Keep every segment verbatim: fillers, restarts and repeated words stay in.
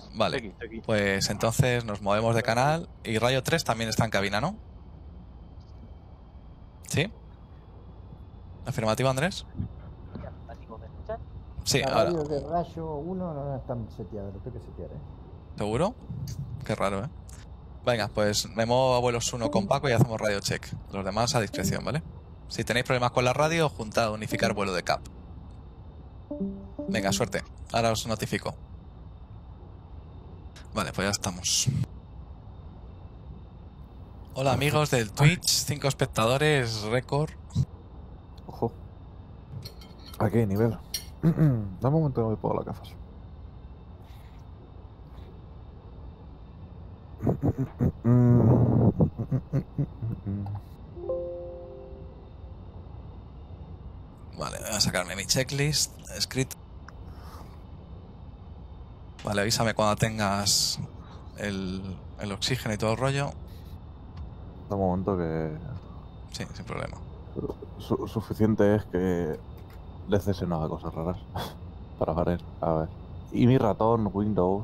Vale, Estoy aquí, estoy aquí. pues entonces nos movemos de canal y Rayo tres también está en cabina, ¿no? ¿Sí? ¿Afirmativo, Andrés? Afirmativo, ¿me escuchan? Sí, Las ahora. radios de rayo uno no están seteadas, lo tengo que setear, ¿eh? ¿Seguro? Qué raro, ¿eh? Venga, pues me muevo a vuelos uno con Paco y hacemos radio check. Los demás a discreción, ¿vale? Si tenéis problemas con la radio, juntad a unificar vuelo de cap. Venga, suerte. Ahora os notifico. Vale, pues ya estamos. Hola amigos del Twitch, cinco espectadores, récord. Ojo. ¿A qué nivel? Dame un momento que me pongo las gafas. Vale, voy a sacarme mi checklist escrito. Vale, avísame cuando tengas el, el oxígeno y todo el rollo. Dame un momento que... Sí, sin problema. Su suficiente es que le cese no haga cosas raras. Para variar. A ver. Y mi ratón, Windows.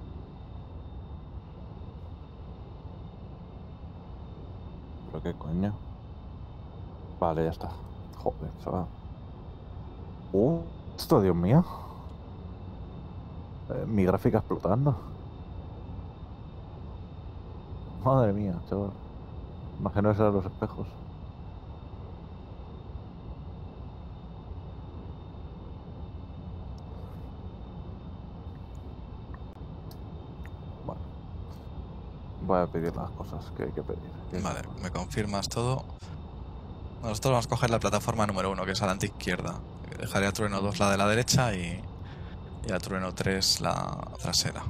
¿Pero qué coño? Vale, ya está. Joder, chaval. Uh, esto, Dios mío. Eh, mi gráfica explotando. Madre mía, chaval. Imagino eso de los espejos. Bueno. Voy a pedir las cosas que hay que pedir. Vale, me confirmas todo. Nosotros vamos a coger la plataforma número uno, que es a la izquierda. Dejaré a Trueno dos la de la derecha y, y a Trueno tres la trasera.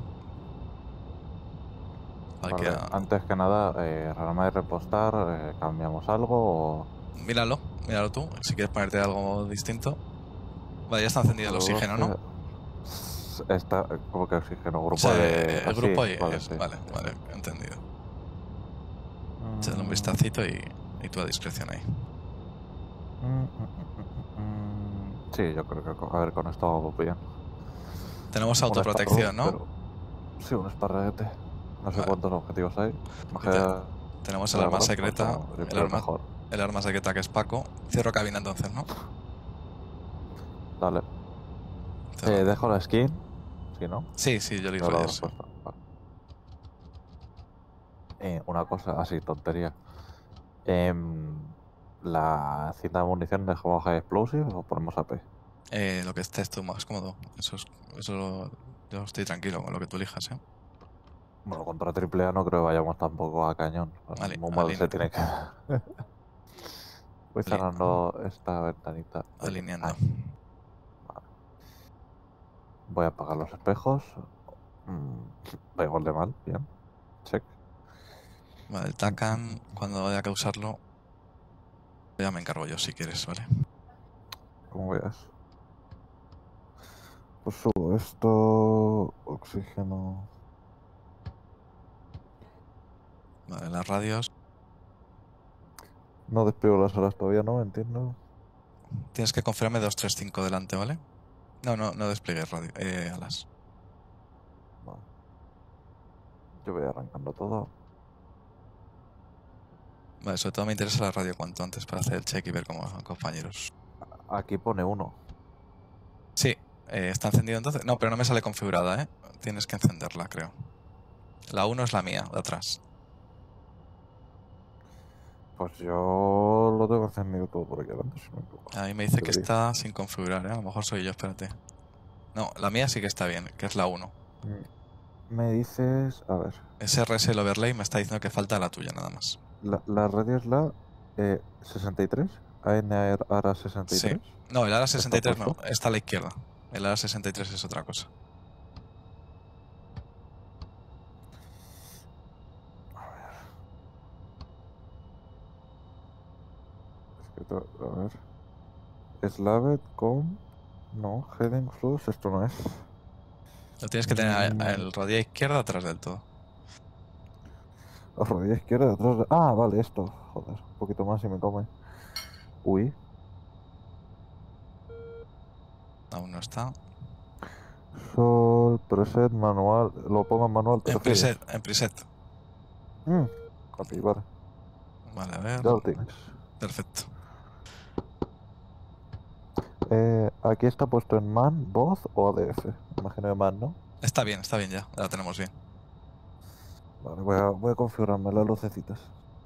Vale, Vale, queda... antes que nada, eh, rama de repostar, eh, ¿cambiamos algo o...? Míralo, míralo tú, si quieres ponerte algo distinto. Vale, ya está encendido el oxígeno, ¿no? Está como que oxígeno, grupo O sea, de... el ah, grupo sí, y... vale, es- sí. Vale, vale, entendido. Mm, Echadle un vistacito y, y tú a discreción ahí. mm, mm, mm, mm. Sí, yo creo que co- a ver, con esto vamos bien. Tenemos Un autoprotección, esparru, ¿no? pero- Sí, un esparreguete. No sé Vale. cuántos objetivos hay. Y Imagina- te- tenemos el la arma verdad, secreta, pues, no, el siempre arma, mejor. el arma secreta que es Paco. Cierro cabina entonces, ¿no? Dale. Cierro. Eh, dejo la skin. Sí, ¿no? Sí, sí, Jolly No lo Roger, habrás sí. puesto. Vale. Eh, una cosa, así, tontería. Em, ¿La cinta de munición dejamos high explosive o ponemos A P? Eh, lo que estés tú más cómodo. Eso es, eso lo- yo estoy tranquilo con lo que tú elijas, ¿eh? Bueno, contra triple A no creo que vayamos tampoco a cañón. Ali- Muy mal aline- se tiene que... Voy Ali- cerrando esta ventanita. de- alineando. Ahí. Vale. Voy a apagar los espejos. Mm, da igual de mal, bien. Check. Vale, el Tacan, cuando vaya a usarlo, ya me encargo yo si quieres, ¿vale? Como veas. Pues subo esto. Oxígeno. Vale, las radios. No despliego las horas todavía, ¿no? Entiendo. Tienes que confirmarme dos tres cinco delante, ¿vale? No, no, no despliegues radio, eh, alas. Vale. Yo voy arrancando todo. Vale, sobre todo me interesa la radio cuanto antes para hacer el check y ver cómo van compañeros. Aquí pone uno. Sí, eh, ¿está encendido entonces? No, pero no me sale configurada, ¿eh? Tienes que encenderla, creo. La uno es la mía, de atrás. Pues yo lo tengo encendido todo por aquí adelante, si no me equivoco. A mí me dice que Debería. está sin configurar, ¿eh? A lo mejor soy yo, espérate. No, la mía sí que está bien, que es la uno. Me dices... A ver. Ese R S el overlay me está diciendo que falta la tuya, nada más. La, la radio es la eh, sesenta y tres. A N A R A sesenta y tres. Sí. No, el A R A sesenta y tres ¿Está no, puesto? está a la izquierda. El A R A sesenta y tres es otra cosa. Es que to- a ver. Slaved com. No, heading flux, esto no es. Lo tienes que tener a- Mm. a el rodilla izquierda atrás del todo. La rodilla izquierda detrás de... Ah, vale, esto. Joder, un poquito más y me come. Uy. Aún no está. Sol, preset, manual. ¿Lo pongo en manual, te En refieres? preset, en preset. Mm, copy, vale. Vale, a ver. Ya lo tienes. Perfecto. Eh, aquí está puesto en man, voz o A D F. Imagino de man, ¿no? Está bien, está bien ya. Ya lo tenemos bien. Vale, voy a, voy a configurarme las lucecitas.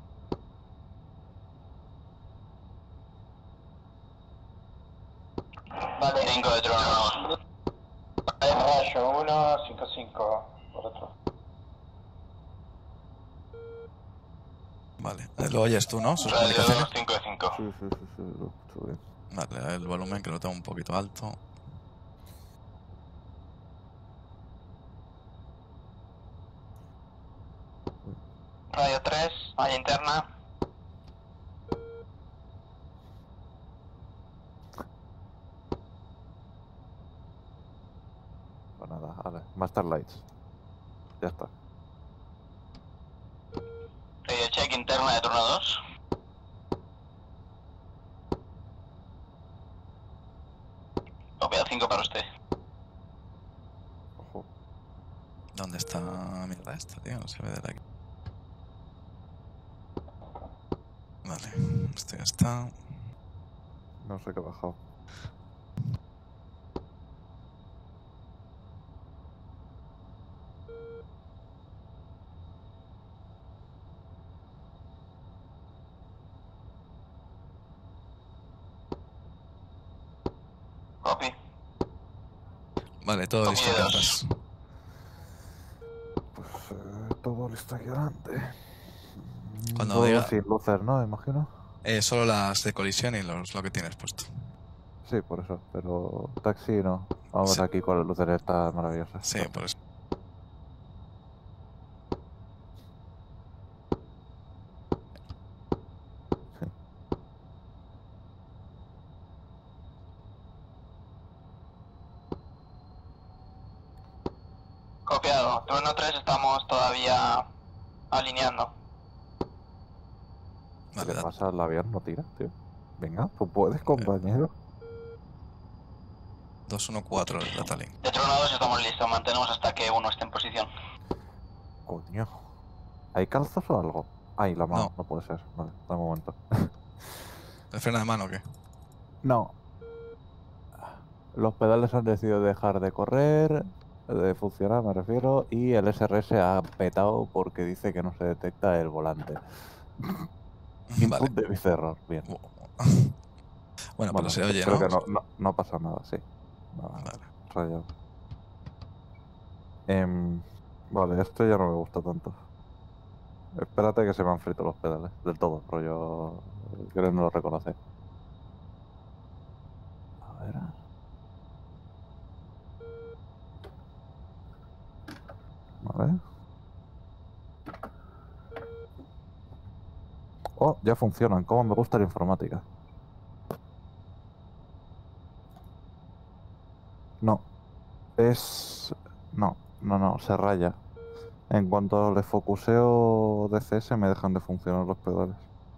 Vale. cinco de trono. Rayo uno, cinco cinco por otro. Vale. Eh, Lo oyes tú, ¿no? Sus Radio comunicaciones. cinco de cinco. Sí, sí, sí, sí, lo escucho bien. Vale, el volumen que lo tengo un poquito alto. Radio tres, malla interna. Pues nada, vale. Master Lights. Ya está. Radio check interna de turno dos. Copia cinco para usted. Ojo. ¿Dónde está mierda esta, tío? No se ve de aquí. Vale, esto ya está. No sé qué ha bajado. Copy. Vale, todo listo aquí atrás. Pues eh, todo listo aquí adelante. Cuando Todo diga- sin luces, ¿no? Imagino. Eh, solo las de colisión y los, lo que tienes puesto. Sí, por eso. Pero taxi no. Vamos Sí. aquí con las luces estas maravillosas. Sí, por eso. Copiado. Turno tres estamos todavía alineando. ¿Qué Vale, le da- pasa al avión? No tira, tío. Venga, tú puedes, compañero. dos uno cuatro el data link. De turno dos estamos listos. Mantenemos hasta que uno esté en posición. Coño. ¿Hay calzos o algo? Ay, la mano. No. No, puede ser. Vale, da un momento. ¿El freno de mano o qué? No. Los pedales han decidido dejar de correr, de funcionar me refiero, y el S R S ha petado porque dice que no se detecta el volante. Vale. Input de error, bien. Bueno, pero se cre- oye, creo ¿no? que no, no, no pasa nada, sí. No, Vale. rayado. Em, vale, esto ya no me gusta tanto. Espérate que se me han frito los pedales, del todo, rollo... Creo que no lo reconoce. A ver... Vale. Oh, ya funcionan. ¿Cómo me gusta la informática? No. Es... No, no, no, se raya. En cuanto le focuseo D C S me dejan de funcionar los pedales.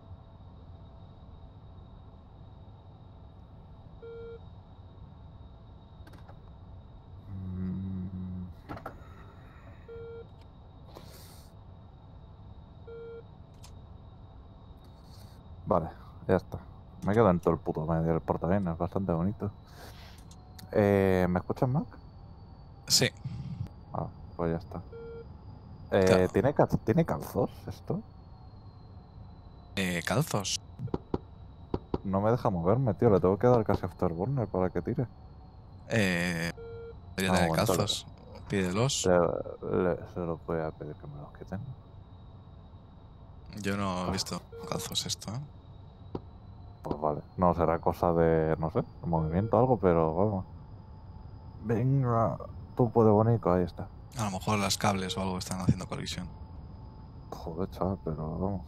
Mm. Vale, ya está. Me quedo en todo el puto medio del portaaviones, es bastante bonito. Eh, ¿Me escuchas, Mac? Sí. Ah, pues ya está. Eh, Claro. ¿tiene, cal- ¿Tiene calzos esto? Eh, calzos. No me deja moverme, tío. Le tengo que dar casi afterburner para que tire. Eh, debería Ah, tener aguanta, calzos. Pídelos. Le, le- se lo voy a pedir que me los quiten. Yo no he visto calzos esto, ¿eh? Pues vale. No será cosa de, no sé, de movimiento o algo, pero vamos. Venga, tú puedes bonito, ahí está. A lo mejor las cables o algo están haciendo colisión. Joder, chaval, pero vamos.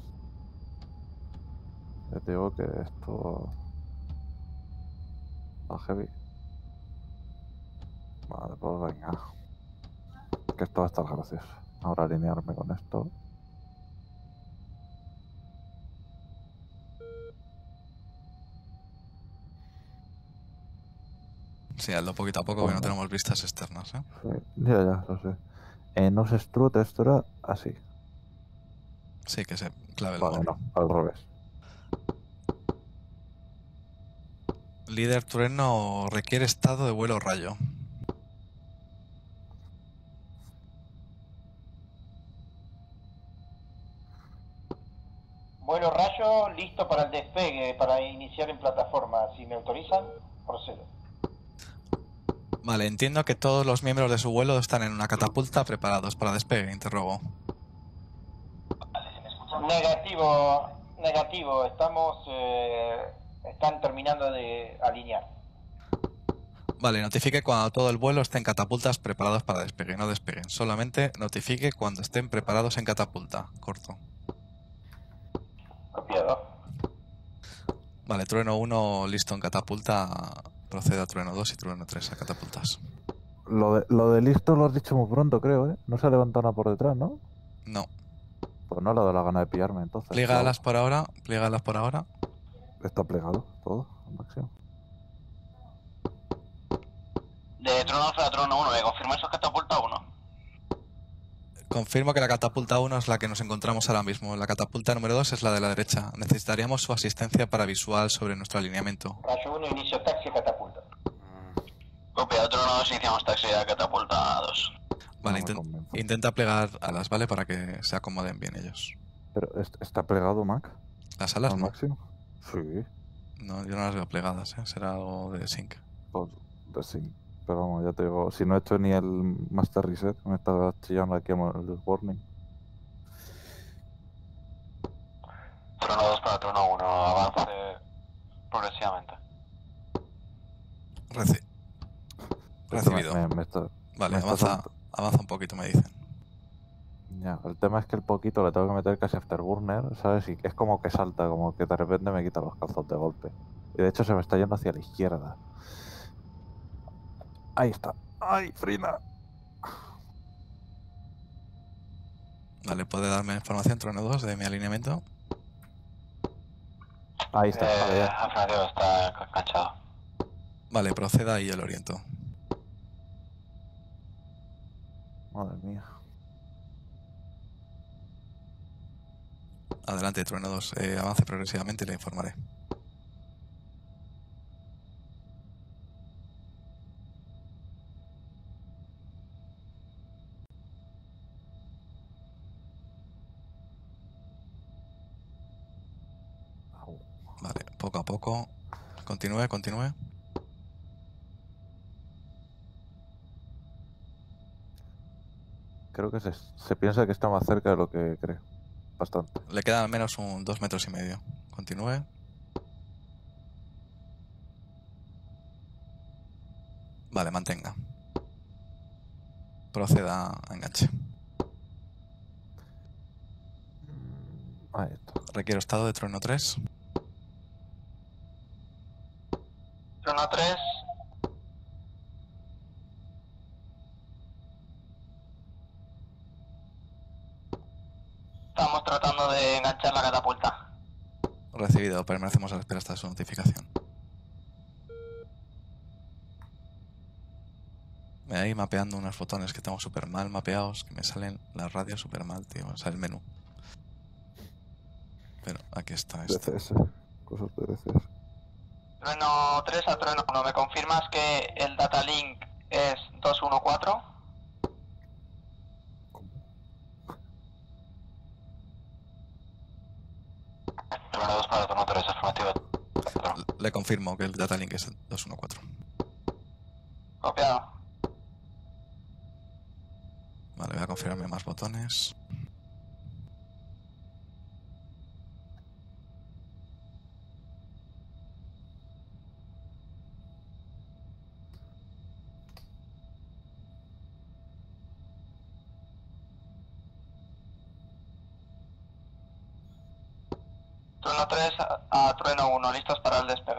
Ya te digo que esto va heavy. Vale, pues venga. Que esto va a estar gracioso. Ahora alinearme con esto. Sí, hazlo poquito a poco, que no tenemos vistas externas, ¿eh? Sí, ya, ya, lo sé. Eh, no se strut, esto era así. Sí, que se clave el Vale, móvil. no, al revés. Líder trueno requiere estado de vuelo rayo. Vuelo rayo listo para el despegue, para iniciar en plataforma. Si me autorizan, procedo. Vale, entiendo que todos los miembros de su vuelo están en una catapulta preparados para despegue, interrogo. Negativo, negativo. Estamos, eh, están terminando de alinear. Vale, notifique cuando todo el vuelo esté en catapultas preparados para despegue, no despeguen. Solamente notifique cuando estén preparados en catapulta. Corto. Copiado. Vale, trueno uno listo en catapulta. Procede a trueno dos y trueno tres a catapultas. Lo de, lo de listo lo has dicho muy pronto, creo, ¿eh? No se ha levantado nada por detrás, ¿no? No. Pues no le ha dado la gana de pillarme, entonces. Pliegalas por ahora. Pliegalas por ahora. Está plegado todo, al máximo. De trono dos a trono uno, ¿me confirma eso catapulta uno? Confirmo que la catapulta uno es la que nos encontramos ahora mismo. La catapulta número dos es la de la derecha. Necesitaríamos su asistencia para visual sobre nuestro alineamiento. Rayo uno, inicio taxi a catapulta. Copia, trono dos, iniciamos taxi a catapulta dos. Vale, No me inten- convence. intenta plegar alas, ¿vale? Para que se acomoden bien ellos. Pero est- está plegado, Mac, Las alas al no. máximo. Sí, No, yo no las veo plegadas, ¿eh? Será algo de sync. pues pues sí. Pero vamos, ya te digo, si no he hecho ni el Master Reset, me está chillando aquí el warning. Trono dos para trono uno, avance progresivamente. Reci- Recibido. Me, me está- Vale, me está avanza, salta- avanza un poquito, me dicen. Ya, el tema es que el poquito le tengo que meter casi afterburner, ¿sabes? Y es como que salta, como que de repente me quita los calzos de golpe. Y de hecho se me está yendo hacia la izquierda. Ahí está. ¡Ay, Frina! Vale, ¿puede darme información, trono dos, de mi alineamiento? Ahí está, vale, Eh, ya. afirmativo, está enganchado. Vale, proceda y yo lo oriento. Madre mía. Adelante, trueno dos. Eh, avance progresivamente y le informaré. Au. Vale, poco a poco. Continúe, continúe. Creo que se, se piensa que está más cerca de lo que cree. Bastante. Le queda al menos un dos metros y medio. Continúe. Vale, mantenga. Proceda a enganche. Ahí está. Requiero estado de trueno tres. Trono tres. Estamos tratando de enganchar la catapulta. Recibido. Permanecemos a la espera hasta su notificación. Me ahí mapeando unos botones que tengo súper mal mapeados, que me salen las radios súper mal, tío. O sea, el menú. Pero aquí está D esto. C S. Cosas de D C S. Trueno tres a trueno uno, ¿me confirmas que el data link es dos uno cuatro? Trueno dos para trueno tres, afirmativo. Le confirmo que el data link es dos uno cuatro. Copiado. Vale, voy a confirmarme más botones. Trueno tres a, a trueno uno, listos para el despegue.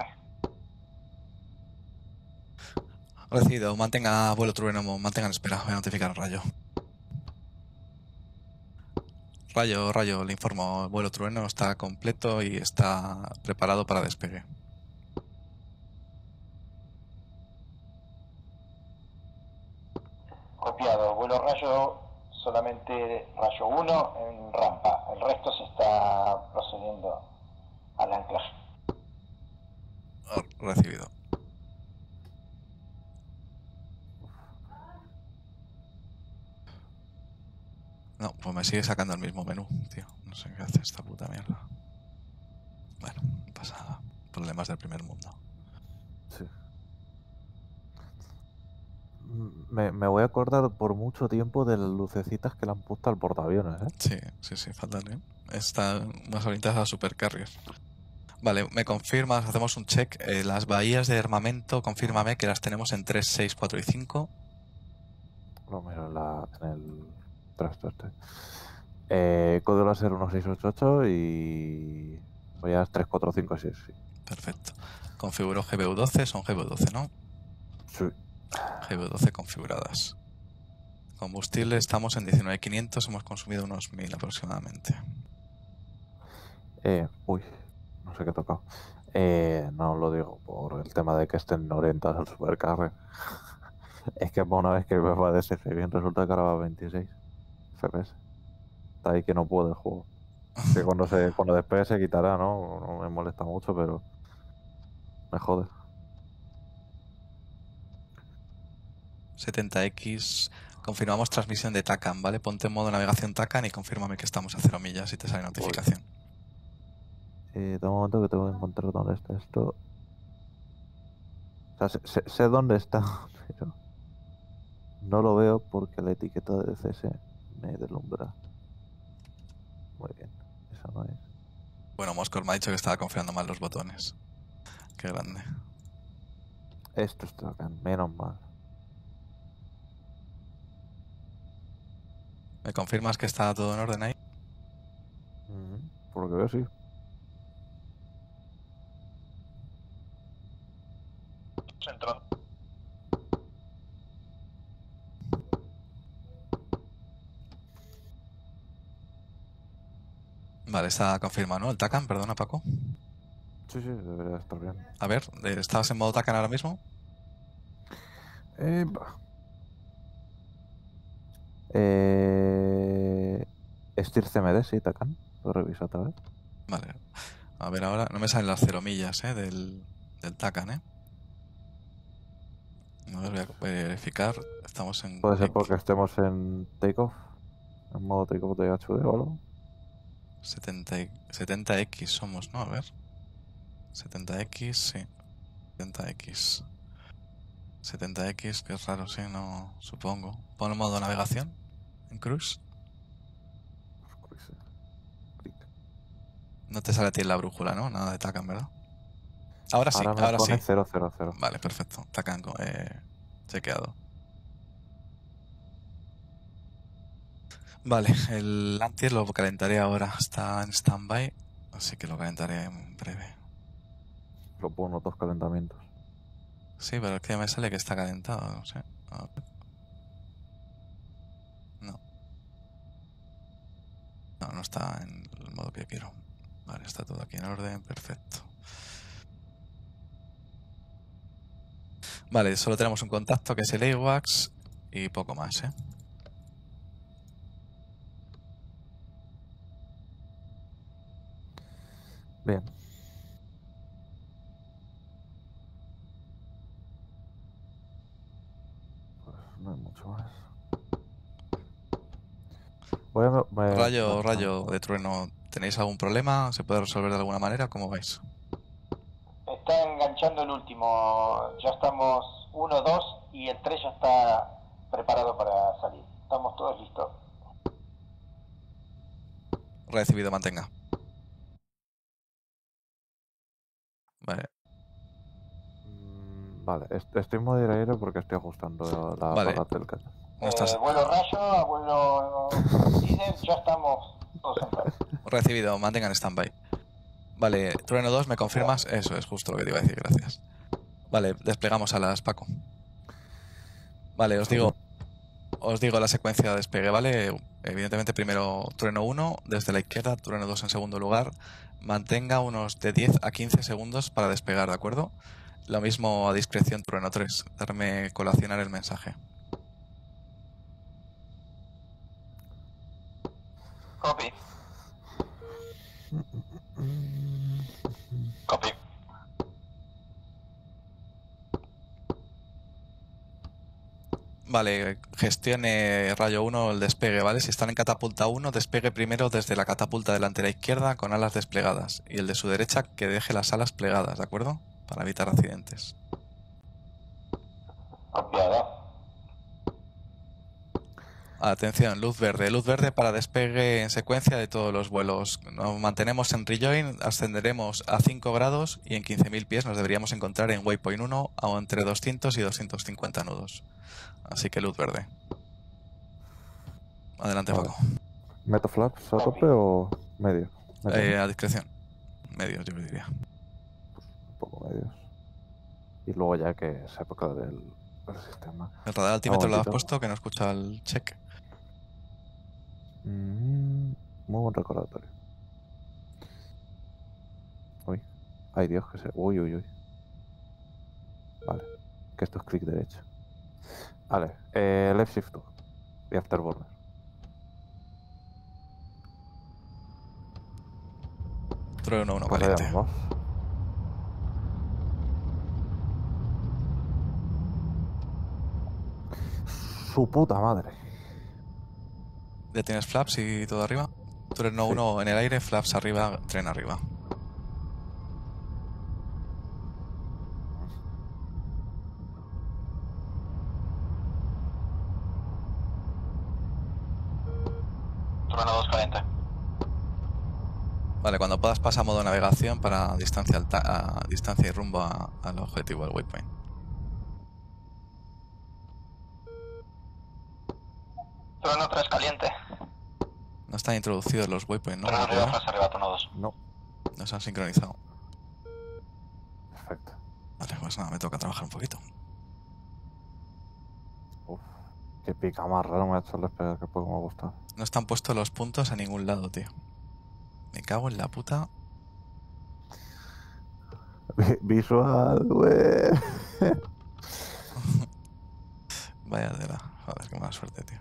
Recibido. Mantenga vuelo trueno, mantengan espera. Voy a notificar a Rayo. Rayo, Rayo, le informo. El vuelo trueno está completo y está preparado para despegue. copiado. Vuelo rayo, solamente rayo uno en rampa. El resto se está procediendo al anclaje. Oh, recibido. No, pues me sigue sacando el mismo menú, tío. No sé qué hace esta puta mierda. Bueno, no pasa nada. Problemas del primer mundo. Sí. Me, me voy a acordar por mucho tiempo de las lucecitas que le han puesto al portaaviones, ¿eh? Sí, sí, sí, faltan, ¿eh? Están más orientadas a supercarriers. Vale, me confirmas, hacemos un check. Eh, las bahías de armamento, confírmame que las tenemos en tres, seis, cuatro y cinco. Lo miro en, la, en el trasto este. Eh, código láser uno seis ocho ocho y... Voy a tres cuatro cinco seis, sí. Perfecto. Configuro G B U doce, son G B U doce, ¿no? Sí. G B U doce configuradas. Combustible, estamos en diecinueve mil quinientos, hemos consumido unos mil aproximadamente. Eh, uy, no sé qué he tocado. Eh, no lo digo por el tema de que estén orientados al supercarrer. Es que por una vez que me va de C F bien, resulta que ahora va a veintiséis F P S. Está ahí que no puede el juego. Que cuando se cuando despegue se quitará, ¿no? No me molesta mucho, pero me jode. setenta equis, confirmamos transmisión de TACAN, ¿vale? Ponte en modo navegación TACAN y confírmame que estamos a cero millas y te sale notificación. Eh, de un momento que tengo que encontrar dónde está esto. O sea, sé, sé- sé dónde está, pero no lo veo porque la etiqueta de C S me deslumbra. Muy bien, esa no es. Bueno, Moscor me ha dicho que estaba configurando mal los botones. Qué grande. Esto está acá, menos mal. ¿Me confirmas que está todo en orden ahí? Ujú, por lo que veo, sí. Centro. Vale, está confirmado, ¿no? El TACAN, perdona, Paco. Sí, sí, debería estar bien. A ver, eh, ¿estabas en modo TACAN ahora mismo? Eh, bah. Eh, Steer C M D, sí, Tacan. Lo reviso otra vez. Vale. A ver ahora, no me salen las cero millas, ¿eh? Del, del TACAN, ¿eh? A ver, voy a verificar. Estamos en... Puede ser porque estemos en takeoff. En modo takeoff de H U D o algo. setenta, y- setenta equis somos, ¿no? A ver. setenta equis, sí. setenta equis. setenta equis, que es raro, sí, no... Supongo. Pon en modo navegación. En cruise. Cruise. Clic. No te sale a ti en la brújula, ¿no? Nada de TACAN, ¿verdad? Ahora sí, Ahora me ahora sí. pone cero cero cero. Vale, perfecto. TACAN eh, chequeado. Vale, el antier lo calentaré ahora. Está en standby, así que lo calentaré en breve. Lo pongo dos calentamientos. Sí, pero es que me sale que está calentado, no sé. A ver. No. No, no está en el modo que quiero. Vale, está todo aquí en orden, perfecto. Vale, solo tenemos un contacto que es el AWACS y poco más, ¿eh? Bien. Pues no hay mucho más. Voy a, me- Rayo, me- rayo de trueno, ¿tenéis algún problema? ¿Se puede resolver de alguna manera? ¿Cómo vais? Está enganchando el último. Ya estamos uno, dos y el tres ya está preparado para salir. Estamos todos listos. Recibido, mantenga. Vale, Mm, Vale, est- estoy en modo aire aire porque estoy ajustando la Vale. apagate del cañón. no estás... Eh, vuelo rayo, vuelo líder, ya estamos todos en plan. Recibido, mantengan stand-by. Vale, Trueno dos, ¿me confirmas? Eso es justo lo que te iba a decir, gracias. Vale, desplegamos alas, Paco. Vale, os digo, os digo la secuencia de despegue, ¿vale? Evidentemente primero Trueno uno desde la izquierda, Trueno dos en segundo lugar. Mantenga unos de diez a quince segundos para despegar, ¿de acuerdo? Lo mismo a discreción Trueno tres, darme colacionar el mensaje. Copy. Copy. Vale, gestione rayo uno el despegue, ¿vale? Si están en catapulta uno, despegue primero desde la catapulta delantera izquierda con alas desplegadas. Y el de su derecha que deje las alas plegadas, ¿de acuerdo? Para evitar accidentes. Copiado. Atención, luz verde. Luz verde para despegue en secuencia de todos los vuelos. Nos mantenemos en rejoin, ascenderemos a cinco grados y en quince mil pies nos deberíamos encontrar en waypoint uno o entre doscientos y doscientos cincuenta nudos. Así que luz verde. Adelante, Vale. Paco. ¿Meto flaps a tope o medio? Medio, Eh, ¿no? a discreción. Medio, yo diría. Un poco medios. Y luego ya que se apoca el, el sistema. El radar altímetro lo has momentito. puesto, que no escucha el check. Mm, muy buen recordatorio. Uy. Ay, Dios, que se... Uy, uy, uy. Vale. Que esto es clic derecho. Vale. Eh, left shift two. Y afterburner. Trueno uno Pues allá caliente. vamos. Su puta madre. Ya tienes flaps y todo arriba. Trueno Sí. uno en el aire, flaps arriba, tren arriba. Trueno dos caliente. Vale, cuando puedas pasa a modo navegación para distancia, alta, a distancia y rumbo a- al objetivo del waypoint. Trueno tres caliente. No están introducidos los waypoints, ¿no? Trueno ¿Lo puedo arriba, ver? flash arriba, turno dos. No. No se han sincronizado. Perfecto. Vale, pues nada, me toca trabajar un poquito. Uf. Qué pica más raro me ha hecho el despegue que poco me ha gustado. No están puestos los puntos a ningún lado, tío. Me cago en la puta. Vi- Visual, güey. Vaya tela. Joder, qué mala suerte, tío.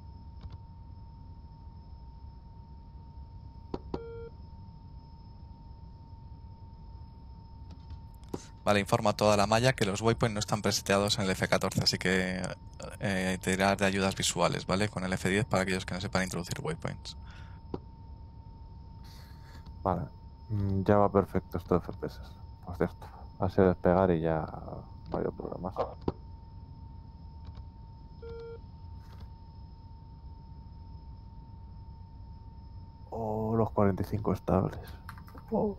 Vale, informa a toda la malla que los waypoints no están preseteados en el F catorce, así que eh, tirar de ayudas visuales, ¿vale? Con el F diez para aquellos que no sepan introducir waypoints. Vale. Mm, Ya va perfecto esto de F P S. Por cierto. Así de despegar y ya no hay problemas. Oh, los cuarenta y cinco estables. Oh.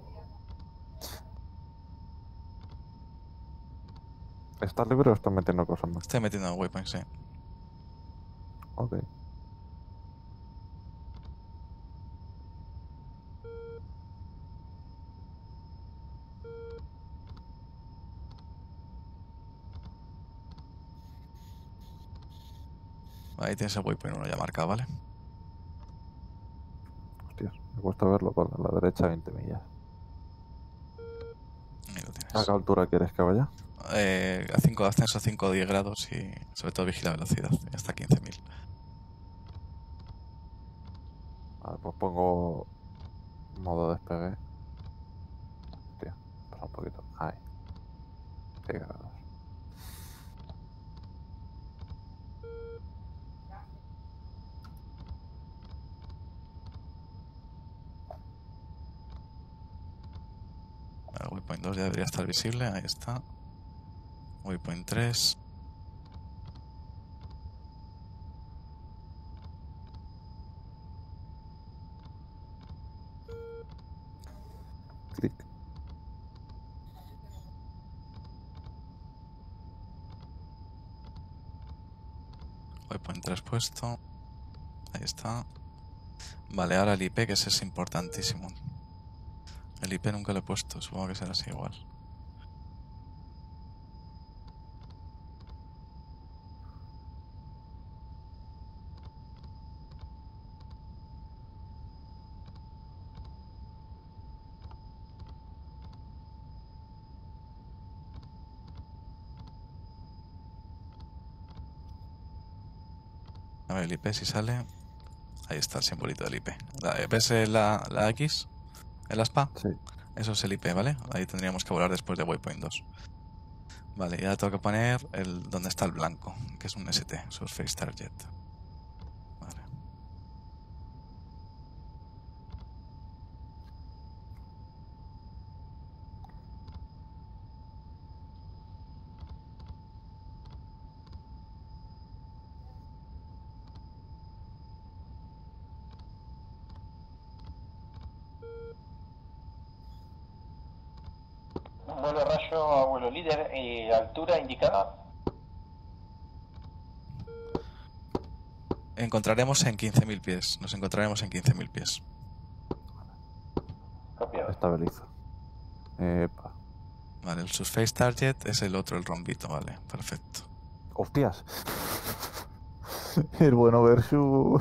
¿Estás libre o estás metiendo cosas más? Estoy metiendo waypoints, sí. Ok. Ahí tienes el waypoint uno ya marcado, ¿vale? Hostias, me cuesta verlo con la derecha veinte millas. Ahí lo ¿A tienes. qué altura quieres que vaya? Eh, a cinco de ascenso, cinco o diez grados y sobre todo vigila velocidad, hasta quince mil. Vale, pues pongo modo despegue. Hostia, pasa un poquito. Ahí. diez grados. El waypoint dos ya debería estar visible, ahí está. Waypoint tres. Clic. Waypoint tres puesto. Ahí está. Vale, ahora el I P, que ese es importantísimo. El I P nunca lo he puesto, supongo que será así igual. A ver, el I P si sale. Ahí está el simbolito del I P. La- ¿Ves eh, la, la X? ¿El aspa? Sí. Eso es el I P, ¿vale? Ahí tendríamos que volar después de Waypoint dos. Vale, ya tengo que poner el donde está el blanco, que es un S T, Surface Target. Vale. Vuelo rayo a vuelo líder y altura indicada. Encontraremos en quince mil pies. Nos encontraremos en quince mil pies. Copiado. Estabilizo. Epa. Vale, el Surface Target es el otro, el rombito, vale, perfecto. ¡Hostias! El bueno versus.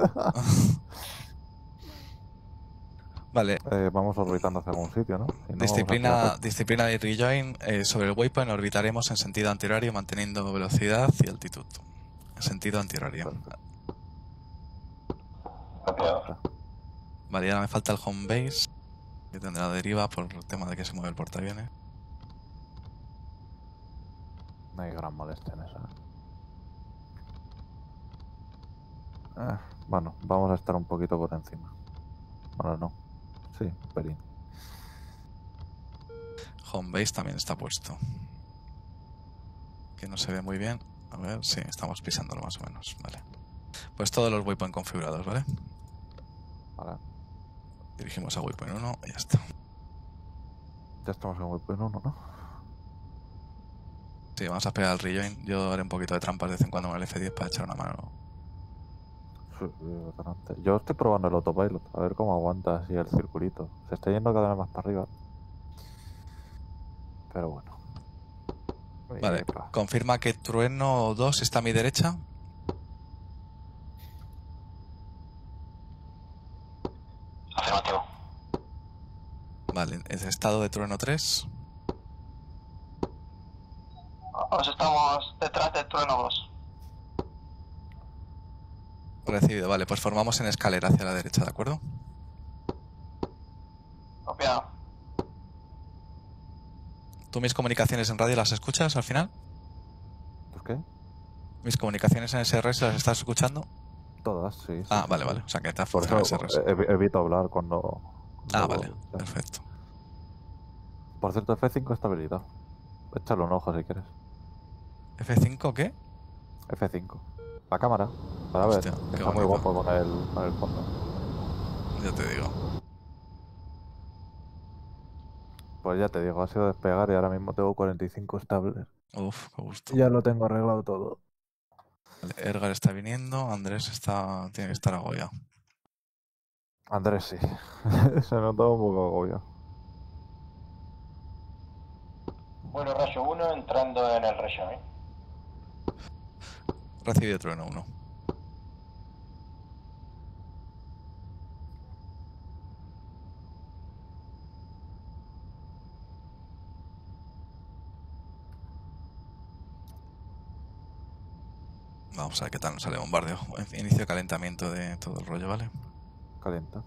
Vale, Eh, vamos orbitando hacia algún sitio, ¿no? Si no, vamos a disciplina, quedar- disciplina de rejoin. eh, sobre el waypoint orbitaremos en sentido antihorario manteniendo velocidad y altitud. En sentido antihorario. Perfecto. Copiado. Vale, y ahora me falta el home base, que tendrá deriva por el tema de que se mueve el portaaviones. No hay gran molestia en eso. ¿eh? Ah, bueno, vamos a estar un poquito por encima. Bueno, no. Sí, un pelín. Home base también está puesto. Que no se ve muy bien. A ver, sí, estamos pisándolo más o menos. Vale. Pues todos los waypoint configurados, ¿vale? Vale. Dirigimos a waypoint uno y ya está. Ya estamos en waypoint uno, ¿no? Sí, vamos a pegar el rejoin. Yo haré un poquito de trampas de vez en cuando con el F diez para echar una mano. Sí, adelante. Yo estoy probando el autopilot, a ver cómo aguanta así el circulito. Se está yendo cada vez más para arriba. Pero bueno. Vale, Epa. confirma que Trueno dos está a mi derecha. Afirmativo. Vale, es estado de Trueno tres. Pues estamos detrás del trueno dos. Recibido, vale, pues formamos en escalera hacia la derecha, ¿de acuerdo? Copiado. ¿Tú mis comunicaciones en radio las escuchas al final? ¿Pues qué? ¿Mis comunicaciones en S R S las estás escuchando? Todas, sí. sí, Ah, sí, vale, sí. vale. O sea, que te ha Por funcionado eso S R S. ev- evito hablar cuando... Ah, cuando- vale, perfecto. Por cierto, F cinco estabilidad. Échale un ojo si quieres. ¿F cinco qué? F cinco. La cámara. Para ver. Hostia, qué Está muy bonito. guapo con el, con el fondo. Ya te digo. Pues ya te digo, ha sido despegar y ahora mismo tengo cuarenta y cinco estables. Uf, qué gusto. Ya lo tengo arreglado todo. Vale, Edgar está viniendo, Andrés está tiene que estar agobiado. Andrés sí. Se notaba un poco agobiado. Vuelo rayo uno entrando en el rayo, ¿eh? Recibido Trueno uno. Vamos a ver qué tal nos sale bombardeo. Inicio de calentamiento de todo el rollo, ¿vale? Calienta.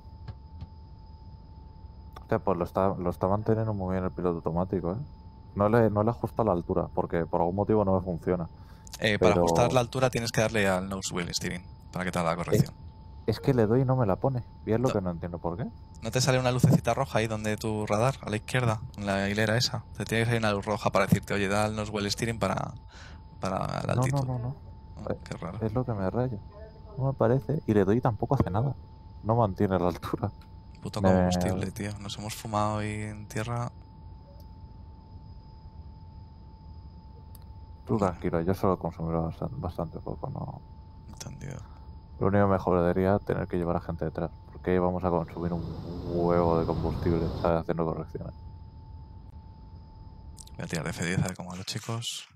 Hostia, pues lo está, lo está manteniendo muy bien el piloto automático, ¿eh? No le, no le ajusta la altura, porque por algún motivo no me funciona. Eh, para Pero- ajustar la altura tienes que darle al nose wheel steering para que te haga la corrección. Es que le doy y no me la pone. Y es lo No. que no entiendo por qué. ¿No te sale una lucecita roja ahí donde tu radar, a la izquierda, en la hilera esa? Te tiene que salir una luz roja para decirte, oye, da al nose wheel steering para, para la No, altitud. no, no, no. Ah, qué raro. Es lo que me raya. No me parece. Y le doy y tampoco hace nada. No mantiene la altura. Puto me- combustible, tío. Nos hemos fumado ahí en tierra. Tú tranquilo, yo solo consumiré bastante, bastante poco, no. Entendido. Lo único mejor sería tener que llevar a gente detrás, porque ahí vamos a consumir un huevo de combustible, ¿sabes? Haciendo correcciones. Voy a tirar de F diez a ver cómo van los chicos.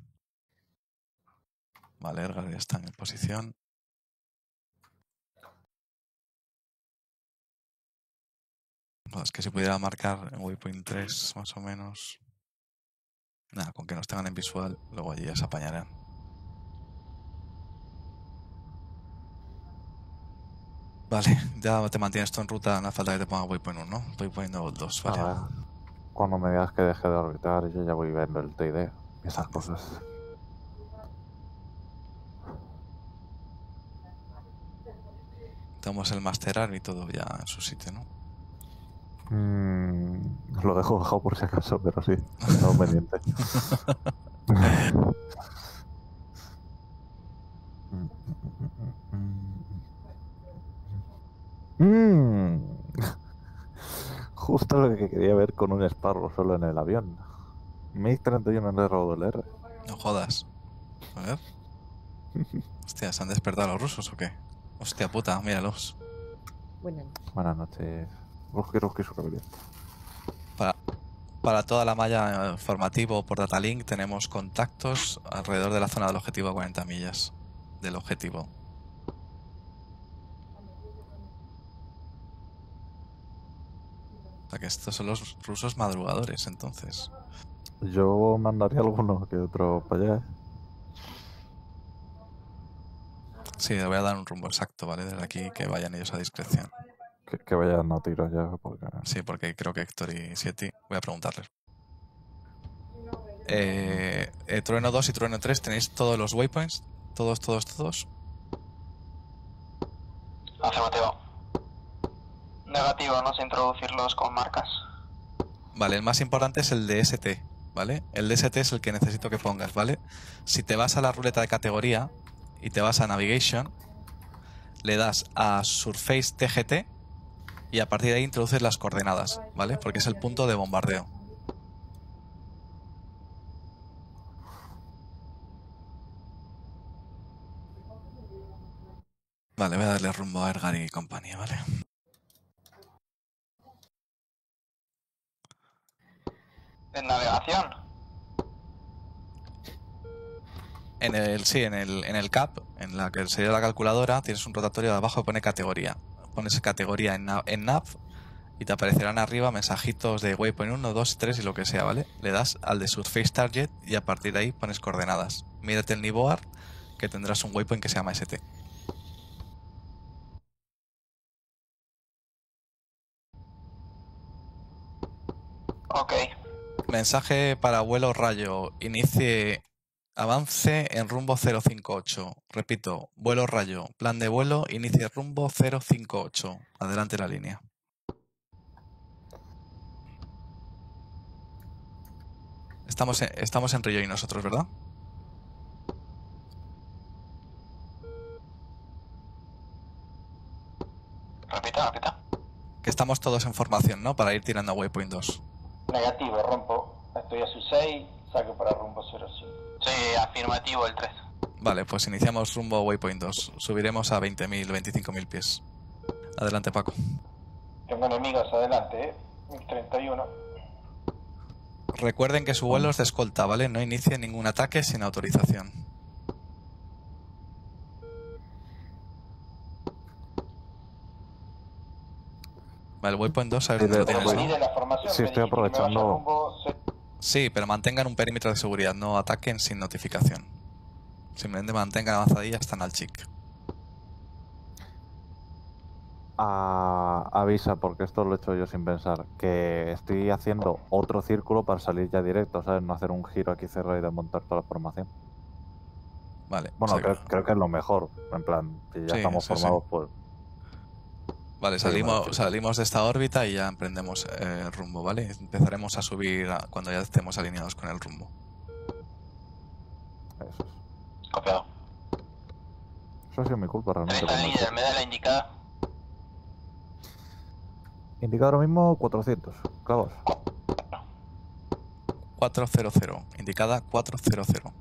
Vale, Edgar ya está en posición. No, es que si pudiera marcar en waypoint tres más o menos. Nada, con que nos tengan en visual, luego allí ya se apañarán. Vale, ya te mantienes tú en ruta, no hace falta que te ponga waypoint uno, ¿no? Waypoint dos, vale. A ver, cuando me digas que deje de orbitar, yo ya voy viendo el T I D y esas cosas. Tenemos el masterar y todo ya en su sitio, ¿no? Mm, lo dejo bajado por si acaso, pero sí, tengo pendiente. Mm. Justo lo que quería ver con un Sparrow solo en el avión. MiG treinta y uno en R O W R. No jodas. A ver. Hostia, ¿se han despertado los rusos o qué? Hostia puta, míralos. Buenas. Buenas noches. Ruski, Ruski, su rebelión. Para, para toda la malla formativo por Datalink tenemos contactos alrededor de la zona del objetivo a cuarenta millas del objetivo. O sea que estos son los rusos madrugadores, entonces. Yo mandaría alguno que otro para allá. Sí, le voy a dar un rumbo exacto, ¿vale? Desde aquí que vayan ellos a discreción. Que, que vayan a tiros ya, porque... Sí, porque creo que Héctor y Sieti... Voy a preguntarles. Eh, eh, Trueno dos y Trueno tres, ¿tenéis todos los waypoints? Todos, todos, todos. Afirmativo. Negativo, no sé introducirlos con marcas. Vale, el más importante es el de S T, ¿vale? El de S T es el que necesito que pongas, ¿vale? Si te vas a la ruleta de categoría y te vas a Navigation, le das a Surface T G T y a partir de ahí introduces las coordenadas, ¿vale? Porque es el punto de bombardeo. Vale, voy a darle rumbo a Ergar y compañía, ¿vale? En navegación. En el, sí, en el, en el C A P, en la que sería la calculadora, tienes un rotatorio de abajo que pone categoría. Pones categoría en, nav, en nav y te aparecerán arriba mensajitos de waypoint uno, dos, tres y lo que sea, ¿vale? Le das al de Surface Target y a partir de ahí pones coordenadas. Mírate el Niboard, que tendrás un waypoint que se llama S T. Ok. Mensaje para vuelo rayo. Inicie avance en rumbo cero cinco ocho. Repito, vuelo rayo. Plan de vuelo, inicie rumbo cero cinco ocho. Adelante la línea. Estamos en, estamos en Rillo y nosotros, ¿verdad? Repita, repita. Que estamos todos en formación, ¿no? Para ir tirando a Waypoint dos. Negativo, rompo. Estoy a su seis, saco para rumbo cero cinco. Sí, afirmativo el tres. Vale, pues iniciamos rumbo Waypoint dos. Subiremos a veinte mil, veinticinco mil pies. Adelante, Paco. Tengo enemigos adelante, ¿eh? mil treinta y uno. Recuerden que su vuelo es de escolta, ¿vale? No inicie ningún ataque sin autorización. Vale, el Waypoint dos, a ver Sí, dónde lo de- tienes, Salí ¿no? de la formación, Sí, me estoy dijiste que me vaya aprovechando- rumbo cero. Sí, pero mantengan un perímetro de seguridad, no ataquen sin notificación. Simplemente mantengan avanzadilla hasta Nalchik. Ah, avisa, porque esto lo he hecho yo sin pensar, que estoy haciendo otro círculo para salir ya directo, ¿sabes? No hacer un giro aquí cerrado y desmontar toda la formación. Vale, Bueno, o sea, creo, creo que es lo mejor, en plan, si ya Sí, estamos sí, sí. formados, pues... vale, Sí, me salimos, refiero. salimos de esta órbita y ya emprendemos eh, el rumbo, ¿vale? Empezaremos a subir a- cuando ya estemos alineados con el rumbo. Eso es. Copiado. Eso ha sido mi culpa realmente. treinta como líder, esto. me da la indicada. Indicado ahora mismo cuatrocientos, clavos. cuatrocientos, indicada cuatrocientos.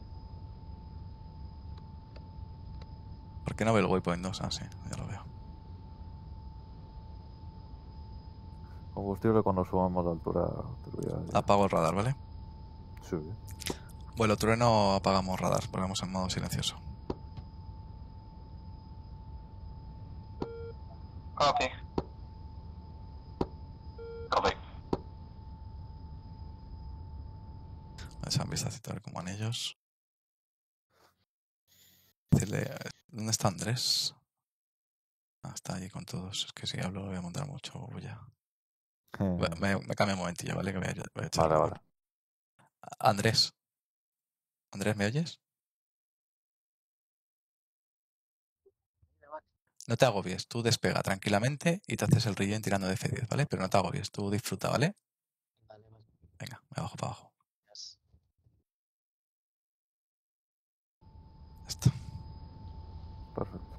¿Por qué no veo el waypoint dos? Ah, sí, ya lo veo. Combustible cuando subamos la altura. turbidez. Apago el radar, ¿vale? Sube. Vuelo trueno, apagamos radar, ponemos en modo silencioso. Copy. Copy. Echar un vistacito a ver cómo van ellos. Decirle, ¿dónde está Andrés? Ah, está allí con todos. Es que si hablo voy a montar mucho bulla. Eh, Me, me, me cambio un momentillo, ¿vale? Que voy a, voy a echar vale, la vale. mano. Andrés. Andrés, ¿me oyes? No te agobies. Tú despega tranquilamente y te haces el relleno tirando de F diez, ¿vale? Pero no te agobies. Tú disfruta, ¿vale? Vale, vale. Venga, me bajo para abajo. Gracias. Ya está. Perfecto.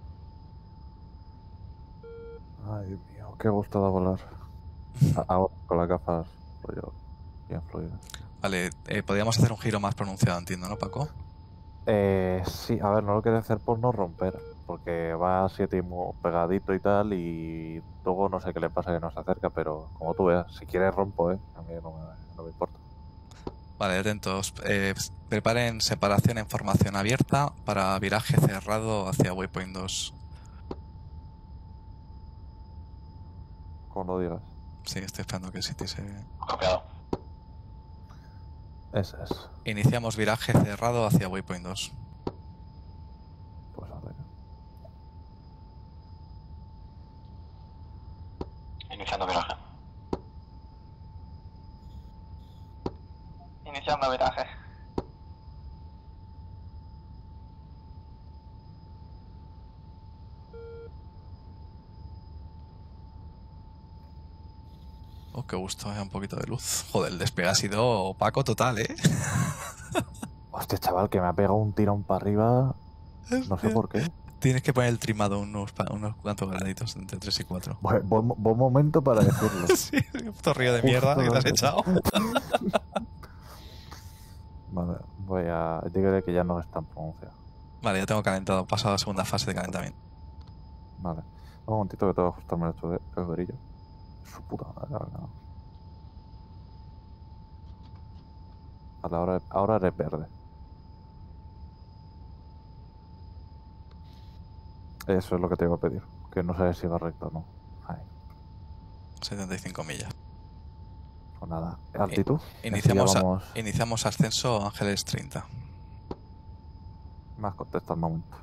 Ay, Dios mío, qué gusto de volar. A- Ahora con las gafas, rollo, bien fluido. Vale, eh, podríamos hacer un giro más pronunciado, entiendo, ¿no, Paco? Eh, sí, a ver, no lo quería hacer por no romper, porque va a siete muy pegadito y tal, y luego no sé qué le pasa que no se acerca, pero como tú veas, si quieres rompo, ¿eh? A mí no me, no me importa. Vale, atentos. Eh, preparen separación en formación abierta para viraje cerrado hacia Waypoint dos. Como lo digas. Sí, estoy esperando que el City se... Copiado. Ese es. Iniciamos viraje cerrado hacia Waypoint dos. Pues a ver. Iniciando viraje. Iniciando viraje. Oh, qué gusto, eh, un poquito de luz. Joder, el despegue ha sido opaco total, ¿eh? Hostia, chaval, que me ha pegado un tirón para arriba. No sé por qué. Tienes que poner el trimado unos, pa- unos cuantos graditos entre tres y cuatro. Buen, buen, buen momento para decirlo. Sí, un puto río de mierda que te has echado. Vale, voy a... Dígale que ya no es tan pronunciado. Vale, ya tengo calentado. Paso a la segunda fase de calentamiento. Vale. Un momentito que tengo que ajustarme el chute- el gorillo. Su puta madre, la verdad. Vale, ahora, ahora eres verde. Eso es lo que te iba a pedir. Que no sabes si va recto o no. Ay, setenta y cinco millas. pues nada. Altitud. Iniciamos, Así ya a- vamos iniciamos ascenso Ángeles treinta. más contexto al momento.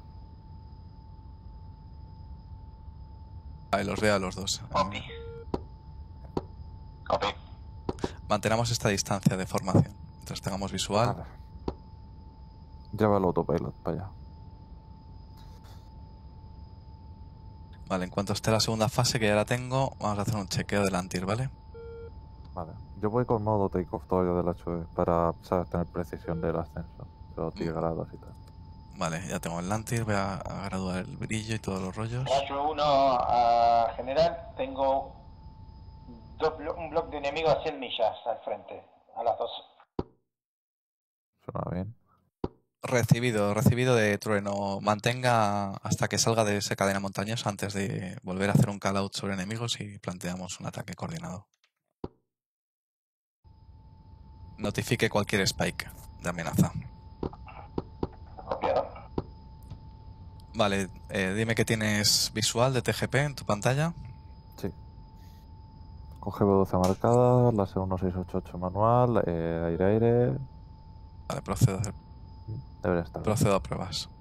Vale, los veo a los dos. Copy. Eh, Copy. mantenemos esta distancia de formación. Mientras tengamos visual. Vale. Lleva el autopilot para allá. Vale, en cuanto esté la segunda fase, que ya la tengo, vamos a hacer un chequeo del antir, ¿vale? Vale. Yo voy con modo take-off todavía del H V para, ¿sabes?, tener precisión del ascenso. De los diez grados y tal. Vale, ya tengo el antir, voy a, a graduar el brillo y todos los rollos. Rayo uno a general, tengo dos blo- un bloque de enemigos a cien millas al frente, a las dos. Suena bien. Recibido, recibido de trueno. Mantenga hasta que salga de esa cadena montañosa antes de volver a hacer un call-out sobre enemigos y planteamos un ataque coordinado. Notifique cualquier spike de amenaza. Copiado. Vale, eh, dime que tienes visual de T G P en tu pantalla. Sí. Con G B doce marcada, la C dieciséis ochenta y ocho manual, eh, aire-aire. Vale, procedo a, hacer- Debería estar bien. procedo a pruebas.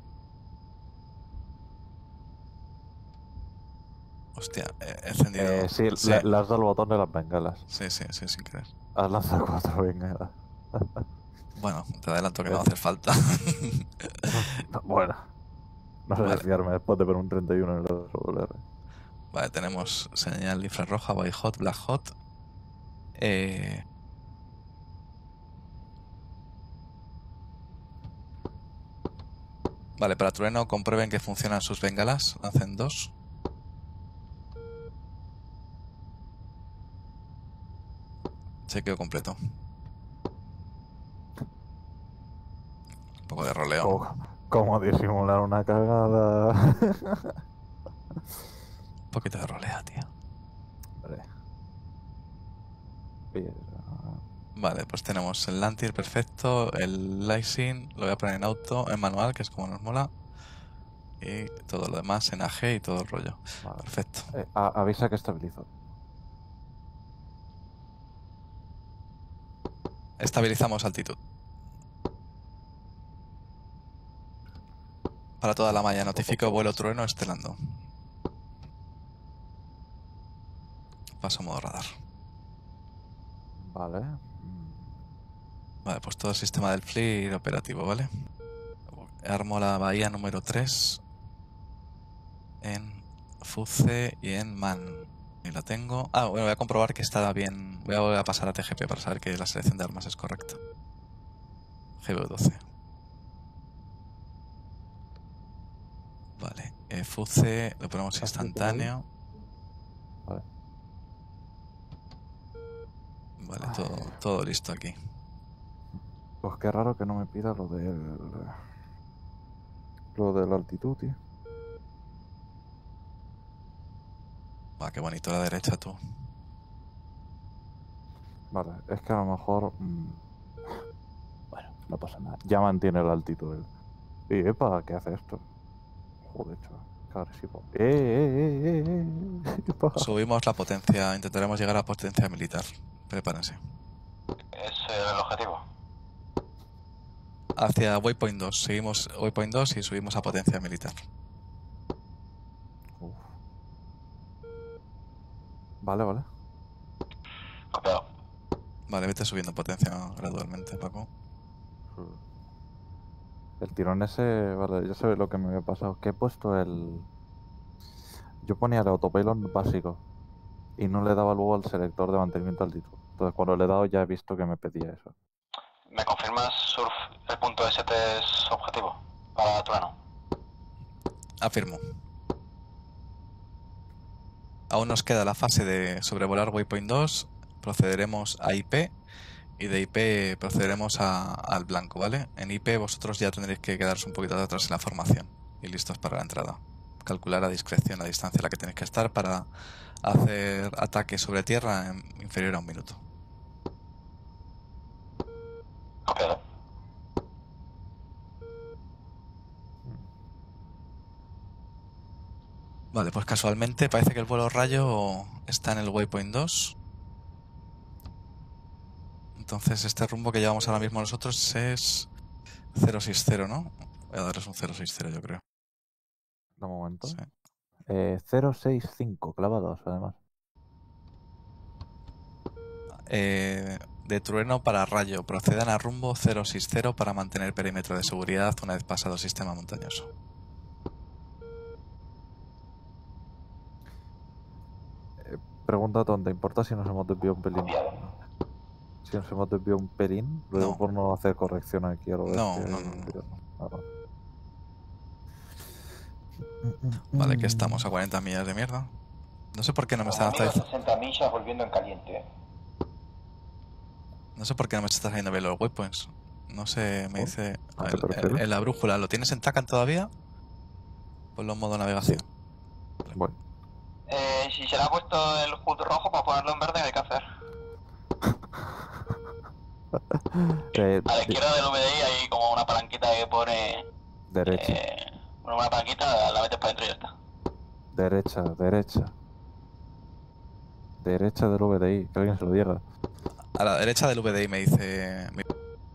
Hostia, he he encendido. Eh, sí, Sí, Le, le has dado el botón de las bengalas. sí, sí, sí, sin querer. Has lanzado cuatro bengalas. Bueno, te adelanto que no va a hacer falta. Bueno. No sé Vale. si fiarme después de ver un treinta y uno en el W R. Vale, tenemos señal infrarroja, white hot, black hot. Eh, Vale, para trueno comprueben que funcionan sus bengalas. Lancen dos. Chequeo completo. Un poco de roleo. ¿Cómo, cómo disimular una cagada? Un poquito de roleo, tío. Hombre. Piedra. Vale, pues tenemos el Lantir perfecto, el Lysing, lo voy a poner en auto, en manual, que es como nos mola. Y todo lo demás en A G y todo el rollo. Vale. Perfecto. Eh, a- avisa que estabilizo. Estabilizamos altitud. Para toda la malla, notifico vuelo trueno estelando. paso a modo radar. Vale. Vale, pues todo el sistema del fleet operativo, ¿vale? Armo la bahía número tres en Fuce y en Man. Y la tengo. Ah, bueno, voy a comprobar que está bien. Voy a volver a pasar a T G P para saber que la selección de armas es correcta. G B U doce. Vale, eh, Fuce lo ponemos instantáneo. Vale. Vale, todo, todo listo aquí. Pues qué raro que no me pida lo del... Lo de la altitud, tío. Va, qué bonito la derecha tú. Vale, es que a lo mejor... mmm, Bueno, no pasa nada. Ya mantiene la altitud él. Y epa, ¿qué hace esto? Joder, chaval. Qué agresivo. ¡Eh, eh, eh, eh! eh! Epa. Subimos la potencia, intentaremos llegar a potencia militar. Prepárense. Es el objetivo. Hacia Waypoint dos. Seguimos Waypoint dos y subimos a potencia militar. Uf. Vale, vale. Copiado. Vale, vete subiendo potencia gradualmente, Paco. El tirón ese, vale, ya sabes lo que me había pasado. Que he puesto el... Yo ponía el autopilot básico y no le daba luego al selector de mantenimiento de altitud. Entonces cuando le he dado ya he visto que me pedía eso. ¿Me confirmas, Surf, el punto S T es objetivo para trueno? Afirmo. Aún nos queda la fase de sobrevolar Waypoint dos. Procederemos a I P y de I P procederemos a, al blanco, ¿vale? En I P vosotros ya tendréis que quedaros un poquito atrás en la formación y listos para la entrada. Calcular a discreción la distancia a la que tenéis que estar para hacer ataque sobre tierra en inferior a un minuto. Copiado. Vale, pues casualmente parece que el vuelo rayo está en el Waypoint dos. Entonces este rumbo que llevamos ahora mismo nosotros es cero seis cero, ¿no? Voy a darles un cero seis cero, yo creo. De momento. Sí. Eh, cero seis cinco, clavados además. Eh, de trueno para rayo. Procedan a rumbo cero seis cero para mantener perímetro de seguridad una vez pasado el sistema montañoso. Eh, pregunta tonta, ¿importa si nos hemos desviado un pelín? Si nos hemos desviado un pelín, luego No. por no hacer corrección aquí a lo de No, este- no, no, no. Ah, vale. Vale, que estamos a cuarenta millas de mierda. No sé por qué no me está Amigos, sesenta millas volviendo en caliente. No sé por qué no me está saliendo bien los waypoints. No sé, me ¿Oh? dice... ¿A qué el- te refieres? el- en la brújula, ¿lo tienes en TACAN todavía? Ponlo en modo navegación. Voy. Eh, si se le ha puesto el H U D rojo para ponerlo en verde, ¿qué hay que hacer? Eh, A la de- izquierda del V D I hay como una palanquita que pone... derecha, Eh, bueno, una palanquita, la metes para adentro y ya está. derecha, derecha. Derecha del V D I, que alguien se lo diga. A la derecha del V D I me dice... mi-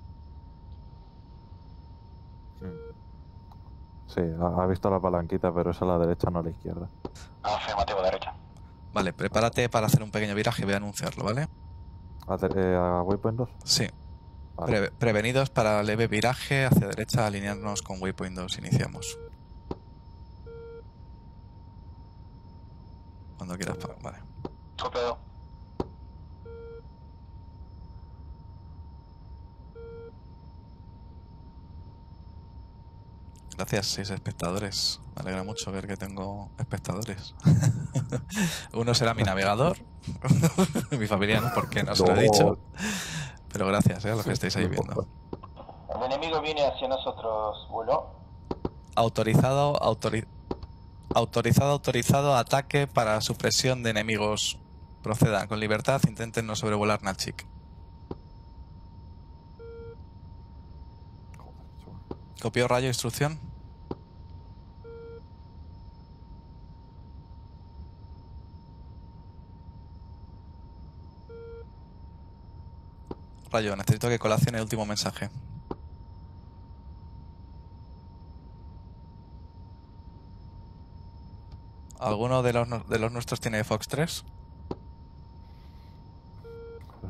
Sí, ha, ha visto la palanquita, pero es a la derecha, no a la izquierda. Afirmativo, derecha. Vale, prepárate para hacer un pequeño viraje y voy a anunciarlo, ¿vale? ¿A, de- eh, a Waypoint dos? Sí. Vale. Pre- prevenidos para leve viraje hacia derecha, alinearnos con Waypoint dos. Iniciamos. Cuando quieras, pa- vale. Copiado. Gracias, seis espectadores. Me alegra mucho ver que tengo espectadores. Uno será mi navegador. Mi familia no, porque no se lo he dicho. Pero gracias, eh, a los que estáis ahí viendo. El enemigo viene hacia nosotros, vuelo. Autorizado, autori- autorizado, autorizado, ataque para supresión de enemigos. Procedan con libertad, intenten no sobrevolar Nalchik. Copió rayo, instrucción. Rayo, necesito que colacione el último mensaje. ¿Alguno de los, nu- de los nuestros tiene Fox tres?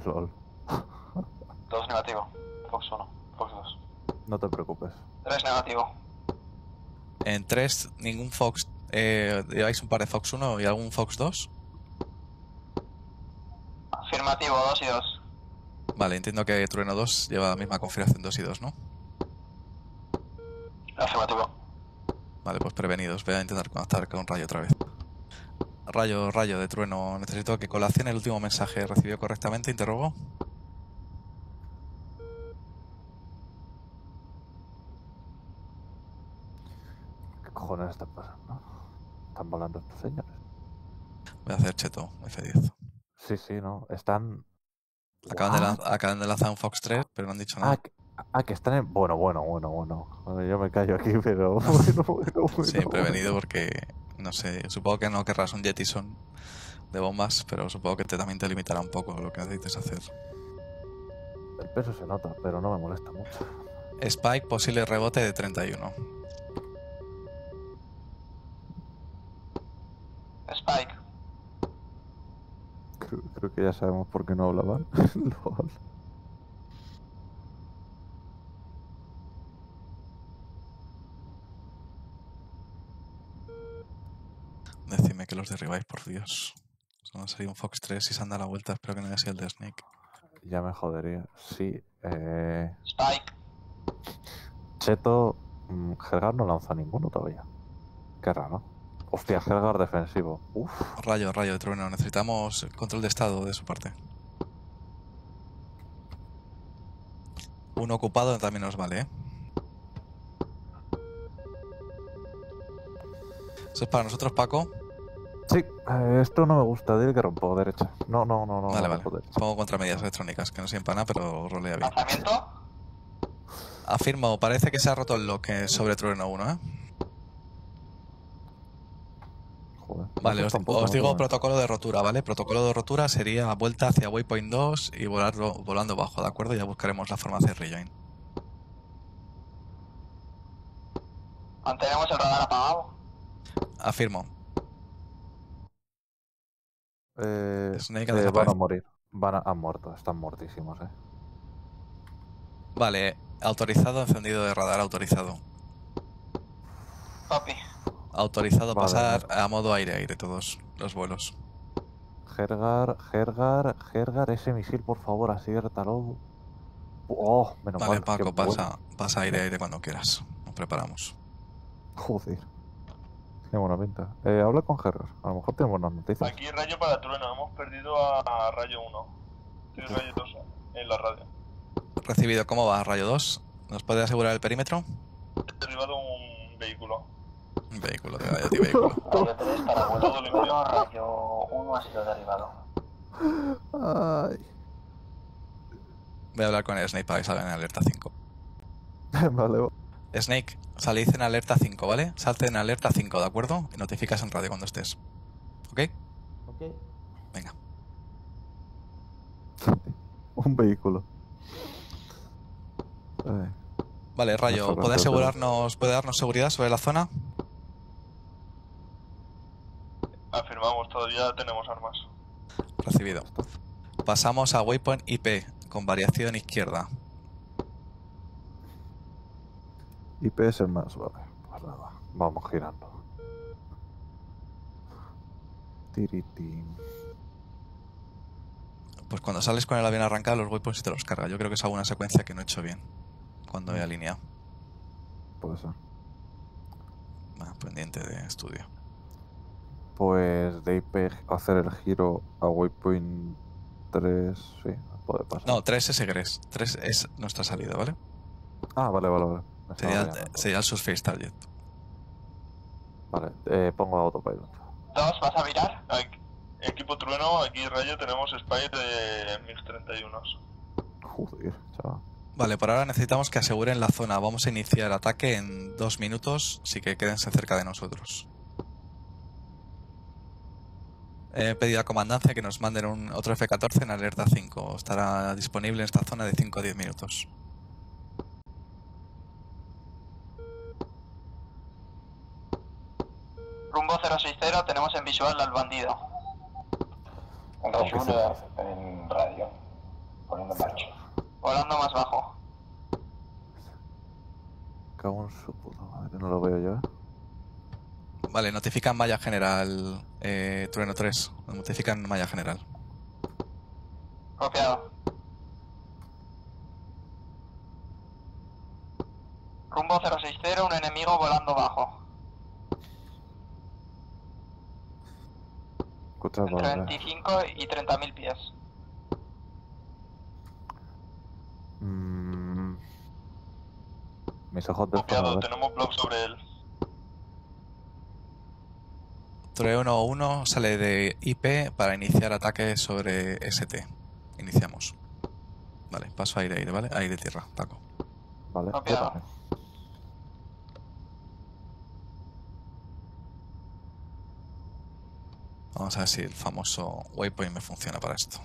LOL. dos negativo. Fox uno. Fox dos. No te preocupes. tres negativo. En tres, ningún Fox. Eh, ¿Lleváis un par de Fox uno y algún Fox dos? Afirmativo, dos y dos. Vale, entiendo que Trueno dos lleva la misma configuración dos y dos, ¿no? Afirmativo. Vale, pues prevenidos. Voy a intentar conectar con Rayo otra vez. Rayo, Rayo de Trueno. Necesito que colacione el último mensaje. ¿Recibió correctamente? Interrogo. ¿Qué cojones está pasando? ¿Están volando estos señores? Voy a hacer cheto, F diez. Sí, sí, no. Están... Acaban de, ¿What? lan- acaban de lanzar un Fox tres, pero no han dicho Ah, nada. que, ah, que están en... Bueno, bueno, bueno, bueno. Bueno, yo me callo aquí, pero... Bueno, bueno, bueno, Sí, prevenido porque, no sé, supongo que no querrás un Jetison de bombas, pero supongo que te, también te limitará un poco lo que necesites hacer. El peso se nota, pero no me molesta mucho. Spike, posible rebote de treinta y uno. Spike. Creo, creo que ya sabemos por qué no hablaban. LOL. Decidme que los derribáis, por Dios. Solo sería un Fox tres y se han dado la vuelta. Espero que no haya sido el de Snake. Ya me jodería. Sí, eh... Spike. Cheto... mm, Helgar no lanza ninguno todavía. Qué raro. Hostia, Helgar defensivo. Uf. Rayo, Rayo de Trueno. Necesitamos control de estado de su parte. Uno ocupado también nos vale, ¿eh? Eso es para nosotros, Paco. Sí, eh, esto no me gusta. Dile que rompo derecha. No, no, no, no. Vale, no vale. rompo derecha. Pongo contramedidas electrónicas, que no se empana, pero rolea bien. Lanzamiento. Afirmo, parece que se ha roto el lock eh, sobre Trueno uno, ¿eh? Joder. Vale, No os, sé tampoco, os no digo tengo- protocolo de rotura, ¿vale? Protocolo de rotura sería vuelta hacia Waypoint dos y volarlo, volando bajo, ¿de acuerdo? Ya buscaremos la forma de hacer rejoin. Mantenemos el radar apagado. Afirmo. Eh, Snake ha eh, van a desaparecido. morir. Van a... Han muerto. Están mortísimos, eh. Vale, autorizado, encendido de radar, autorizado. Copy. Autorizado Vale, pasar a modo aire-aire todos los vuelos. Gergar, Gergar, Gergar, ese misil, por favor, aciértalo. Oh, menos Vale, mal. qué Paco, pasa, bueno. pasa aire-aire cuando quieras. Nos preparamos. Joder. Qué buena pinta. Eh, habla con Gergar. A lo mejor tiene buenas noticias. Aquí Rayo para Trueno, hemos perdido a, a Rayo uno. Tiene Rayo dos en la radio. Recibido, ¿cómo va? Rayo dos. ¿Nos puede asegurar el perímetro? He derribado un vehículo. Un vehículo, de Rayo, vehículo. Rayo tres para vuelo Todo limpio. uno, Rayo uno ha sido derribado. Ay. Voy a hablar con el Snake para que salga en alerta cinco. Vale, va. Snake, salid en alerta cinco, ¿vale? Salte en alerta cinco, ¿de acuerdo? Y notificas en radio cuando estés. ¿Ok? Ok. Venga. Un vehículo. Ay. Vale, Rayo, Nuestro ¿puede rato, asegurarnos, puede darnos seguridad sobre la zona? Afirmamos, todavía tenemos armas. Recibido. Pasamos a Waypoint I P con variación izquierda. I P es el más, vale. Pues nada, vamos girando. Tiritín. Pues cuando sales con el avión arrancado, los waypoints te los carga. Yo creo que es alguna secuencia que no he hecho bien cuando he alineado. Puede ser. Bueno, pendiente de estudio. Pues de I P hacer el giro a Waypoint tres, sí, puede pasar. No, tres es egres. tres es nuestra salida, ¿vale? Ah, vale, vale, vale. Me estaba Sería, liando. sería el surface target. Vale, eh, pongo autopilot. Dos, ¿vas a virar? Aquí- equipo Trueno, aquí Rayo tenemos spy de MiG treinta y uno. Joder, chaval. Vale, por ahora necesitamos que aseguren la zona. Vamos a iniciar ataque en dos minutos, así que quédense cerca de nosotros. He pedido a comandancia que nos manden un, otro F catorce en alerta cinco. Estará disponible en esta zona de cinco a diez minutos. Rumbo cero seis cero, tenemos en visual al bandido. Rayo uno en radio. poniendo en marcha. Volando más bajo. Cago en su puta madre, no lo veo yo, ¿eh? Vale, notifican malla general, eh, Trueno tres. Notifican malla general. Copiado. Rumbo cero seis cero, un enemigo volando bajo. Escucha, Entre vale. veinticinco y treinta mil pies. Mm. Mis ojos de Copiado, fuego, tenemos block sobre él. Trueno uno sale de I P para iniciar ataque sobre S T. Iniciamos. Vale, paso aire, aire, ¿vale? Aire, tierra, Paco. Vale, yo Copiado. también. Vamos a ver si el famoso waypoint me funciona para esto.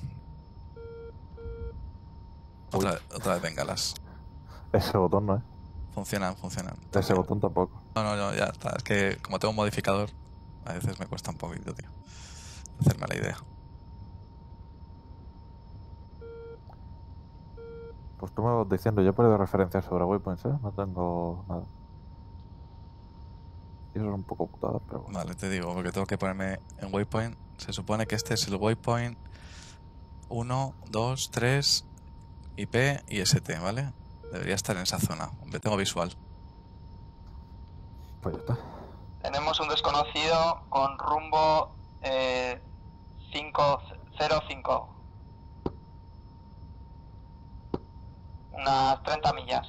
Otra, vez- otra vez bengalas. Ese botón no, ¿eh? Funcionan, funcionan. Ese botón tampoco. No, no, no, ya está. Es que como tengo un modificador, a veces me cuesta un poquito, tío. Hacerme la idea. Pues tú me vas diciendo, yo he perdido referencias sobre waypoints, ¿eh? No tengo nada. Y eso es un poco putada, pero bueno. Vale, te digo, porque tengo que ponerme en waypoint. Se supone que este es el waypoint uno, dos, tres, I P y S T, ¿vale? Debería estar en esa zona. Hombre, tengo visual. Pues ya está. Tenemos un desconocido con rumbo eh, cinco cero cinco. Unas treinta millas.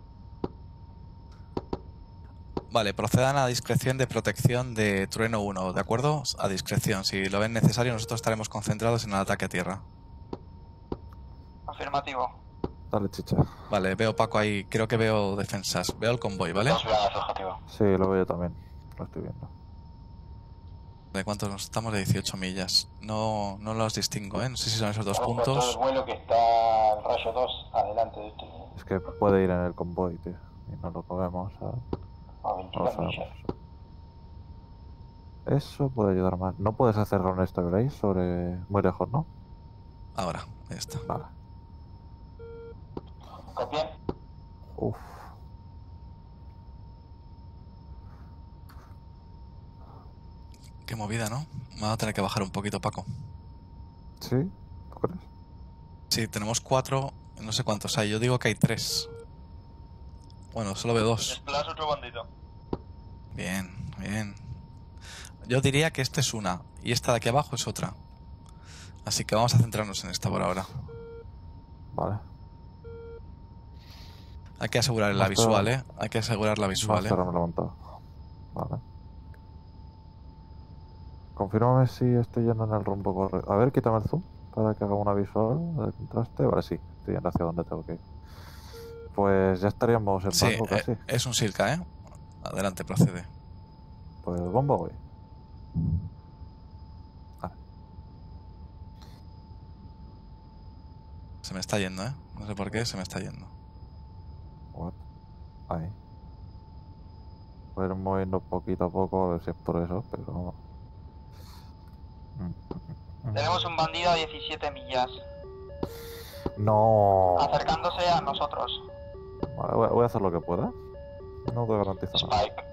Vale, procedan a discreción de protección de Trueno uno, ¿de acuerdo? A discreción. Si lo ven necesario, nosotros estaremos concentrados en el ataque a tierra. Afirmativo. Dale, chicha. Vale, veo Paco ahí. Creo que veo defensas. Veo el convoy, ¿vale? Dos velas objetivo. Sí, lo veo yo también. Lo estoy viendo. ¿De cuántos nos estamos? De dieciocho millas. No, no los distingo, ¿eh? No sé si son esos dos Ojo, todo puntos. el vuelo que está el rayo dos adelante de usted. Es que puede ir en el convoy, tío. Y no lo vemos, ¿sabes? A No lo veintiuna sabemos. millas. Eso puede ayudar más. No puedes hacer un stabilize sobre muy lejos, ¿no? Ahora, ahí está. Vale. ¿Copian? Uf. Qué movida, ¿no? Vamos a tener que bajar un poquito, Paco. ¿Sí? ¿Tú crees? Sí, tenemos cuatro. No sé cuántos hay. Yo digo que hay tres. Bueno, solo veo dos. Splash otro bandido. Bien, bien. Yo diría que esta es una y esta de aquí abajo es otra. Así que vamos a centrarnos en esta por ahora. Vale. Hay que asegurar la Master- visual, ¿eh? Hay que asegurar la visual, ¿eh? Master me lo he montado. Vale. Confírmame si estoy yendo en el rumbo correcto. A ver, quítame el zoom para que haga una visual de contraste. Vale, sí. Estoy yendo hacia donde tengo que ir. Pues ya estaríamos en Sí, rango casi. eh, es un Silca, ¿eh? Adelante, procede. Pues bomba voy. Vale. Se me está yendo, ¿eh? No sé por qué, se me está yendo. What? Ahí. Voy a ir moviendo poquito a poco a ver si es por eso, pero... Mm, mm, mm. Tenemos un bandido a diecisiete millas. No. Acercándose a nosotros. Vale, voy a, voy a hacer lo que pueda. No te garantizo nada. Spike.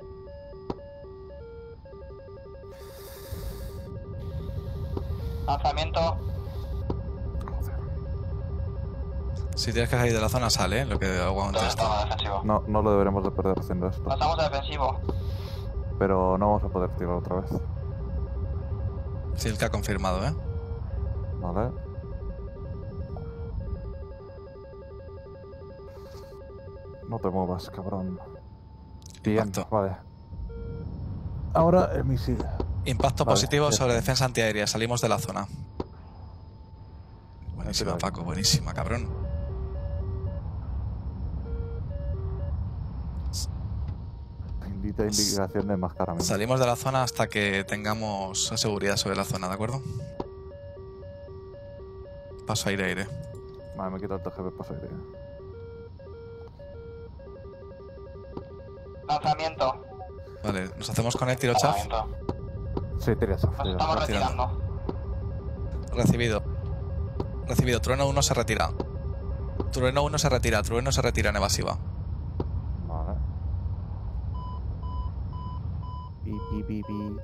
Lanzamiento. Joder. Si tienes que salir de la zona, sale, ¿eh? Lo que aguante ¿Dónde esto. estamos defensivo? No, no lo deberemos de perder haciendo esto. Pasamos a defensivo. Pero no vamos a poder tirar otra vez. Silca confirmado, ¿eh? Vale. No te muevas, cabrón. Bien, Impacto. vale. Ahora el misil. Impacto Vale, positivo ya sobre está. defensa antiaérea. Salimos de la zona. Buenísima, Tira. Paco. Buenísima, cabrón. Bendita indicación de enmascaramiento. Salimos de la zona hasta que tengamos seguridad sobre la zona, ¿de acuerdo? Paso aire, aire. Vale, me quito el T G P paso aire. Lanzamiento. Vale, nos hacemos con el tiro chaff. Lanzamiento. Sí, tira chaff, Nos tira estamos chaff. retirando. retirando. Recibido. Recibido. Trueno uno se retira. Trueno uno se retira, Trueno se retira en evasiva. Vale. Pi, pi, pi, pi.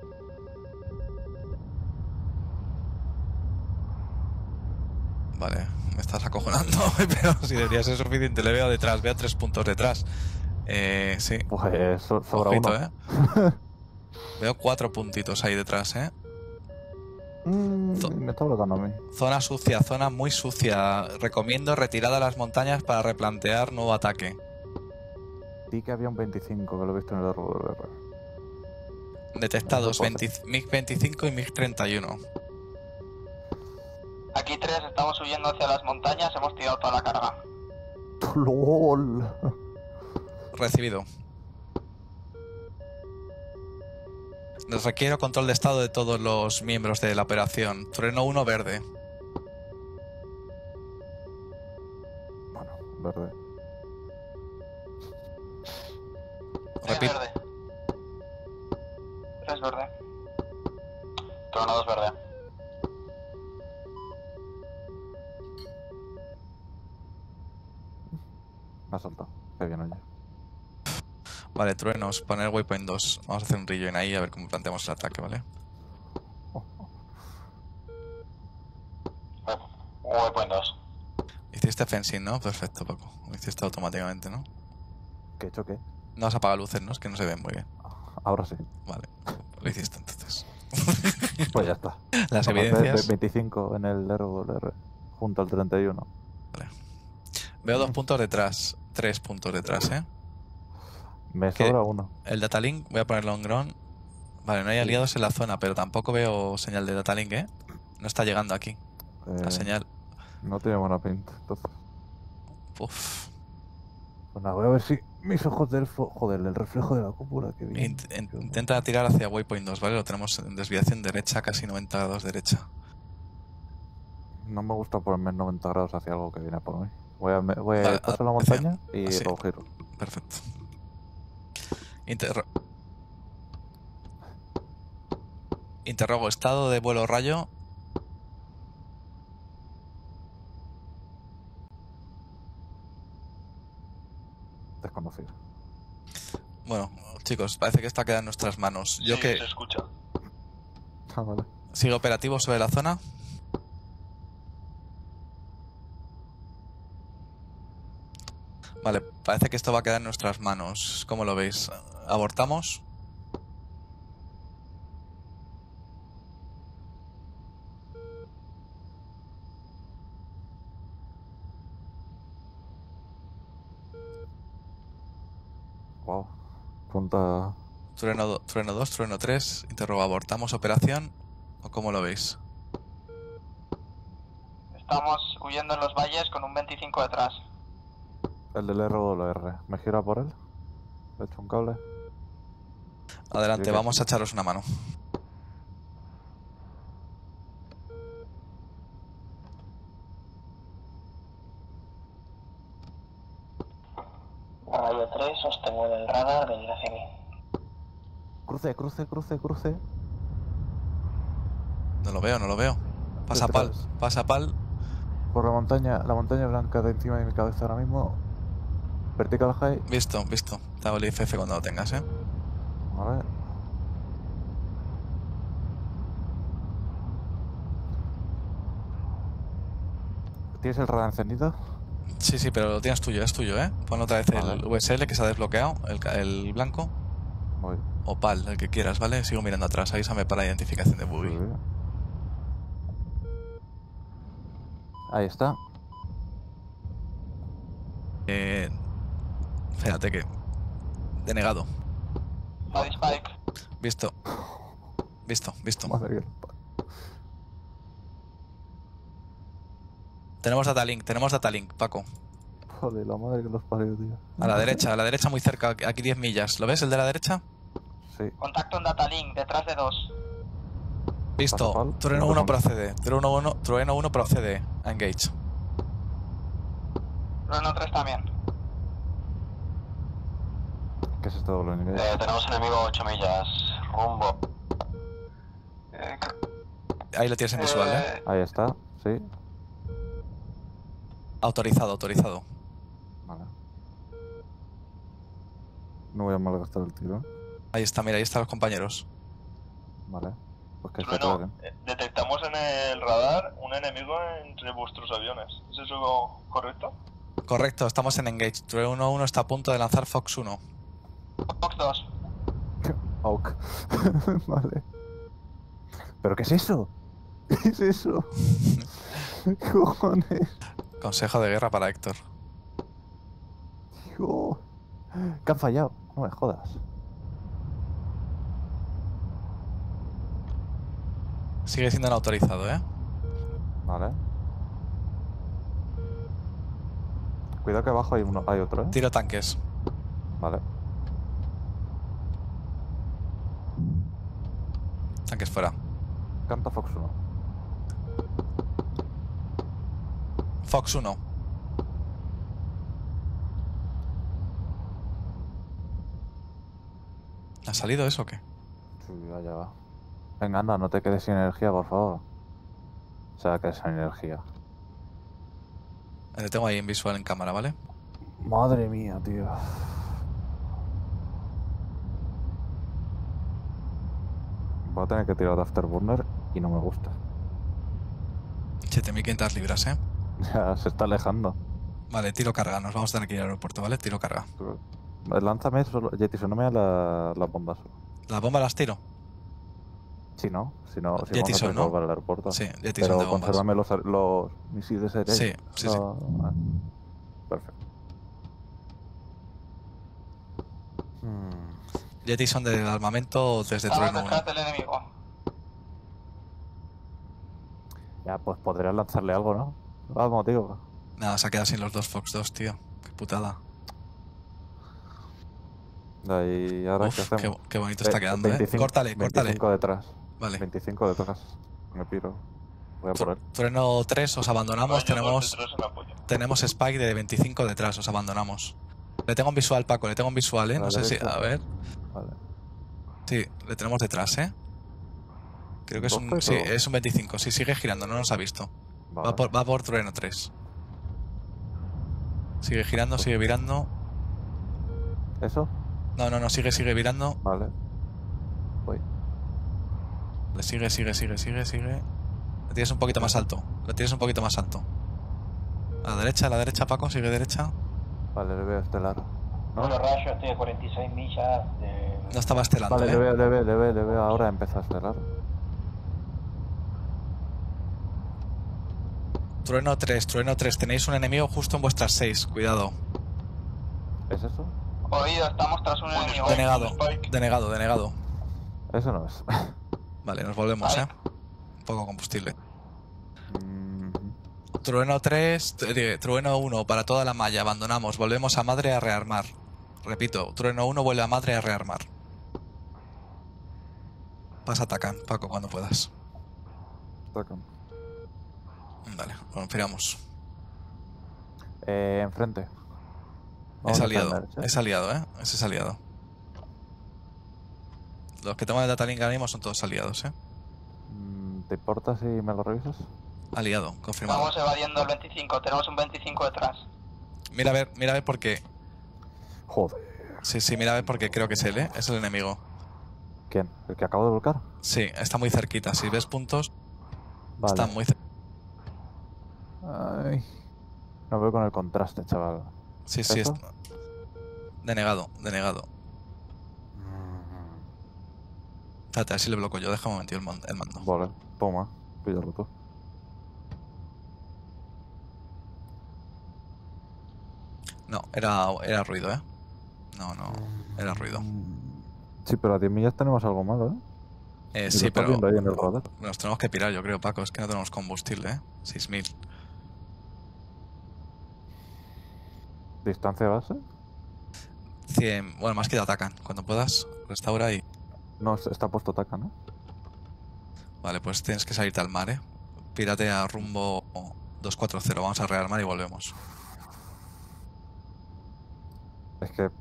Vale, me estás acojonando, pero si debería ser suficiente, le veo detrás, veo tres puntos detrás. Eh, sí. Pues so- sobra Ojito, uno. ¿eh? Veo cuatro puntitos ahí detrás, ¿eh? Mm, Zo- me está bloqueando a mí. Zona sucia, zona muy sucia. Recomiendo retirada a las montañas para replantear nuevo ataque. Di que había un veinticinco, que lo he visto en el error del R. Detectados Eso puede veinte mig veinticinco y mig treinta y uno. Aquí tres, estamos huyendo hacia las montañas, hemos tirado toda la carga. ¡Lol! Recibido. Les requiero control de estado de todos los miembros de la operación. Trueno uno verde. Bueno, verde. Tres Repito. verde. Tres verde. Trono dos verde. Me ha saltado. Qué bien, oye. Vale, truenos, poner waypoint dos. Vamos a hacer un rejoin ahí a ver cómo planteamos el ataque, ¿vale? Waypoint dos. Hiciste fencing, ¿no? Perfecto, Paco. Lo hiciste automáticamente, ¿no? ¿Qué he hecho qué? No has apagado luces, ¿no? Es que no se ven muy bien. Ahora sí. Vale, lo hiciste entonces. Pues ya está. Las Aparte, evidencias... ve- veinticinco en el R W R. Junto al treinta y uno. Veo dos puntos detrás. Tres puntos detrás, ¿eh? Me ¿Qué? sobra uno. El datalink, voy a ponerlo en ground. Vale, no hay aliados en la zona, pero tampoco veo señal de datalink, ¿eh? No está llegando aquí. La Eh, señal. No tiene buena pinta, entonces. Uf. Pues nada, voy a ver si mis ojos del elfo. Joder, el reflejo de la cúpula, que bien. Int- in- intenta tirar hacia waypoint dos, ¿vale? Lo tenemos en desviación derecha, casi noventa grados derecha. No me gusta ponerme noventa grados hacia algo que viene por mí. Voy a, me- voy a Vale, paso la hacia- montaña y así. lo giro. Perfecto. Interro- Interrogo, estado de vuelo rayo. Desconocido. Bueno, chicos, parece que está queda en nuestras manos. Yo Sí, que se escucha. Ah, vale. sigo operativo sobre la zona. Vale, parece que esto va a quedar en nuestras manos. ¿Cómo lo veis? ¿Abortamos? Wow. Punta. Trueno, do- trueno dos, trueno tres. Interrogo, ¿abortamos operación? ¿O cómo lo veis? Estamos huyendo en los valles con un veinticinco detrás. El del R W R. ¿Me gira por él? Le echo un cable. Adelante, Sí, que vamos sí. a echaros una mano. Radio tres, sostengo en el radar del N C M. Cruce, cruce, cruce, cruce. No lo veo, no lo veo. Pasa pal, Detrás. pasa pal. Por la montaña, la montaña blanca de encima de mi cabeza ahora mismo. Vertical high. Visto, visto. Te hago el I F F cuando lo tengas, ¿eh? A ver. ¿Tienes el radar encendido? Sí, sí, pero lo tienes tuyo, es tuyo, ¿eh? Pon otra vez el Vale. U S L que se ha desbloqueado, el, ca- el blanco. Voy. O pal, el que quieras, ¿vale? Sigo mirando atrás, avísame para la identificación de buggy. Sí. Ahí está. Eh, espérate que... Denegado. Body spike. Visto. Visto, visto. Madre que- Tenemos datalink, tenemos datalink, Paco. Joder, la madre que los parió, tío. A la derecha, a la derecha muy cerca, aquí diez millas. ¿Lo ves, el de la derecha? Sí. Contacto en datalink, detrás de dos. Visto. Pasa pal. Trueno No uno pasa procede. Trueno uno, trueno uno procede. Engage. Trono tres también. ¿Qué es esto doble nivel? Eh, tenemos enemigo ocho millas, rumbo. Eh, Ahí lo tienes en visual, ¿eh? eh, Ahí está, sí. Autorizado, autorizado. Vale. No voy a malgastar el tiro. Ahí está, mira, ahí están los compañeros. Vale. Pues que se Trueno, aclaren. eh, detectamos en el radar un enemigo entre vuestros aviones. ¿Es eso correcto? Correcto, estamos en engage. Trueno uno uno está a punto de lanzar Fox uno. Fox dos. Ok. Vale. ¿Pero qué es eso? ¿Qué es eso? ¿Qué cojones? Consejo de guerra para Héctor. Tío. Que han fallado. No me jodas. Sigue siendo no autorizado, ¿eh? Vale. Cuidado que abajo hay uno, hay otro, ¿eh? Tiro tanques. Vale. Tanques fuera. Canta Fox uno. Fox uno. ¿Ha salido eso o qué? Sí, allá va. Venga, anda, no te quedes sin energía, por favor. O sea, que sin energía. Le tengo ahí en visual en cámara, ¿vale? Madre mía, tío. Voy a tener que tirar de Afterburner y no me gusta. siete mil quinientas libras, ¿eh? Ya se está alejando. Vale, tiro carga. Nos vamos a tener que ir al aeropuerto, ¿vale? Tiro carga. Lánzame solo, Jetison, no me da la, la bomba solo. ¿Las bombas las tiro? Si no, si no, si Jetison, vamos a ¿no? volver al aeropuerto. Sí, Jetison de Pero bombas. consérvame los, los misiles aéreos. Sí, sí, sí. Ah, perfecto. Hmm. Jetison del armamento desde Estaba Trueno uno. detrás del enemigo. Ya, pues podrías lanzarle algo, ¿no? Vamos, tío. Nada, se ha quedado sin los dos Fox dos, tío. Qué putada. Y ahora qué Uf, hacemos. qué, qué bonito está Ve- quedando, ¿eh? veinticinco, Córtale, córtale. veinticinco detrás. Vale. veinticinco detrás. Me piro. Voy a por él. Trueno tres, os abandonamos. Rayo dos Tenemos, detrás en apoyo. tenemos Spike de veinticinco detrás, os abandonamos. Le tengo un visual, Paco, le tengo un visual, ¿eh? A No la sé si... derecha. A ver. Vale. Sí, le tenemos detrás, ¿eh? Creo que es un... ¿doce Sí, o? es un veinticinco. Sí, sigue girando, no nos ha visto. Vale. Va por, va por Trueno tres. Sigue girando, sigue virando. ¿Eso? No, no, no, sigue, sigue virando. Vale. Voy. Le sigue, sigue, sigue, sigue, sigue. Lo tienes un poquito más alto. Lo tienes un poquito más alto. A la derecha, a la derecha, Paco, sigue derecha. Vale, le veo estelar. ¿No? Bueno, Rayo, estoy a cuarenta y seis millas de... No estaba estelando, Vale, ¿eh? le veo, le veo, le veo, le veo. Ahora empieza a estelar. Trueno tres, Trueno tres. Tenéis un enemigo justo en vuestras seis. Cuidado. ¿Es eso? Oído, estamos tras un enemigo. Denegado, Spike. denegado, denegado. Eso no es. Vale, nos volvemos, Vale. ¿eh? Un poco combustible. Mm, Trueno tres, eh, Trueno uno para toda la malla. Abandonamos. Volvemos a madre a rearmar. Repito, Trueno uno vuelve a madre a rearmar. Pasa atacan, Paco, cuando puedas. Tocan. Vale, confiamos. Eh, enfrente. Vamos Es a aliado, defender, ¿sí? es aliado, ¿eh? Ese es aliado. Los que toman el datalink ahora mismo son todos aliados, ¿eh? Mm, ¿Te importa si me lo revisas? Aliado, confirmado. Vamos evadiendo el veinticinco. Tenemos un veinticinco detrás. Mira a ver, mira a ver por qué. Joder. Sí, sí, mira a ver porque creo que es él, ¿eh? Es el enemigo. ¿Quién? ¿El que acabo de volcar? Sí, está muy cerquita. Si ves puntos, Vale. está muy cerquita. Ay. No veo con el contraste, chaval. Sí, sí, ¿Eso? está... Denegado, denegado. Espérate, así le bloco yo. Deja un momento el, mon- el mando. Vale, toma. Píllalo tú. No, era, era ruido, ¿eh? No, no, era ruido. Sí, pero a diez millas tenemos algo malo, ¿eh? Eh, Y lo sí, estás pero viendo ahí en el radar. nos tenemos que pirar, yo creo, Paco. Es que no tenemos combustible, ¿eh? seis mil. ¿Distancia base? cien. Bueno, más que te atacan. Cuando puedas, restaura y... No, está puesto taca, ¿no? Vale, pues tienes que salirte al mar, ¿eh? Pírate a rumbo dos cuatro cero. Vamos a rearmar y volvemos. Es que...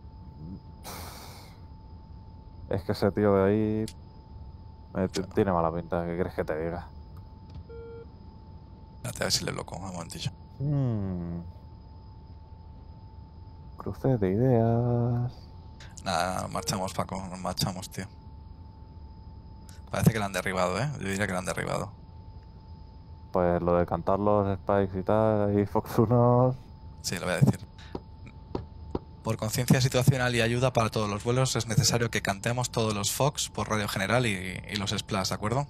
Es que ese tío de ahí... eh, t- tiene mala pinta, ¿qué crees que te diga? Espérate a ver si le bloco. Un momentillo. Hmm. Cruce de ideas. Nada, nos marchamos, Paco, nos marchamos, tío. Parece que la han derribado, ¿eh? Yo diría que la han derribado. Pues lo de cantar los spikes y tal, y Fox unos. Sí, lo voy a decir. Por conciencia situacional y ayuda para todos los vuelos es necesario que cantemos todos los Fox por radio general y, y los Splash, ¿de acuerdo?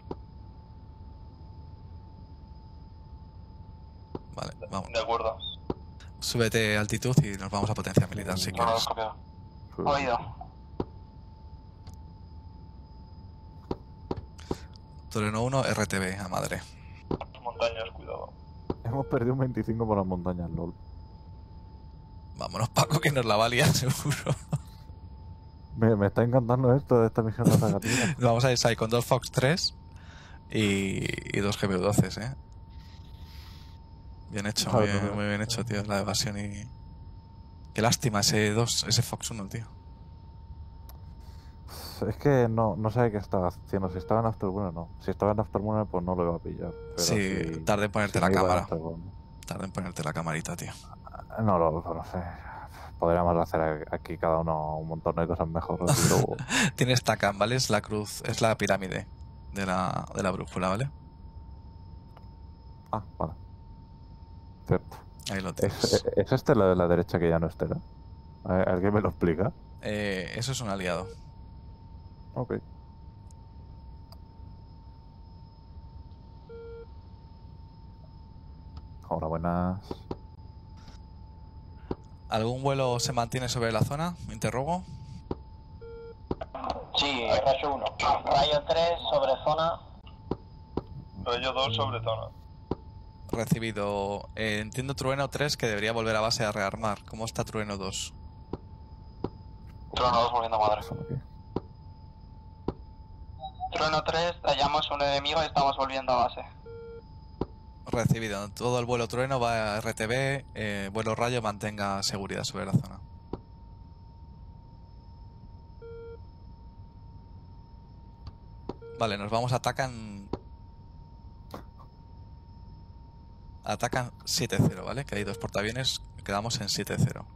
Vale, vamos. De acuerdo. Súbete a altitud y nos vamos a potencia militar si No lo he quieres. copiado. Oído. Toreno uno, R T B, a madre. Montañas, cuidado. Hemos perdido un veinticinco por las montañas, lol. Vámonos, Paco, que nos la va a liar, seguro. Me, me está encantando esto de esta misión de regatina. Nos vamos a ir ahí con dos Fox tres y, y dos G B U doce, ¿eh? Bien hecho, muy bien, muy bien hecho, tío, la evasión y... Qué lástima ese dos, ese Fox uno, tío. Es que no, no sé qué estaba haciendo. Si estaba en Afterburner, no. Si estaba en Afterburner, pues no lo iba a pillar. Pero Sí, si- tarde en ponerte si la me iba en cámara. Afterburner. Tarde en ponerte la camarita, tío. No lo no, sé. Podríamos hacer aquí cada uno un montón de cosas mejores. Y luego... Tienes TACAM, ¿vale? Es la cruz, es la pirámide de la, de la brújula, ¿vale? Ah, vale. Cierto. Ahí lo ¿Es, tienes. ¿Es este la de la derecha que ya no es Tera? ¿Al- ¿Alguien me lo explica? Eh, eso es un aliado. Ok. Hola, buenas. ¿Algún vuelo se mantiene sobre la zona? Interrogo. Sí, rayo uno. Rayo tres sobre zona. Rayo dos sobre zona. Recibido. Eh, entiendo Trueno tres que debería volver a base a rearmar. ¿Cómo está Trueno dos? Trueno dos volviendo a madre. Son aquí. Trueno tres, hallamos un enemigo y estamos volviendo a base. Recibido. Todo el vuelo Trueno va a R T B. Eh, vuelo Rayo mantenga seguridad sobre la zona. Vale, nos vamos a atacan. Atacan siete cero, ¿vale? Que hay dos portaaviones. Quedamos en siete cero.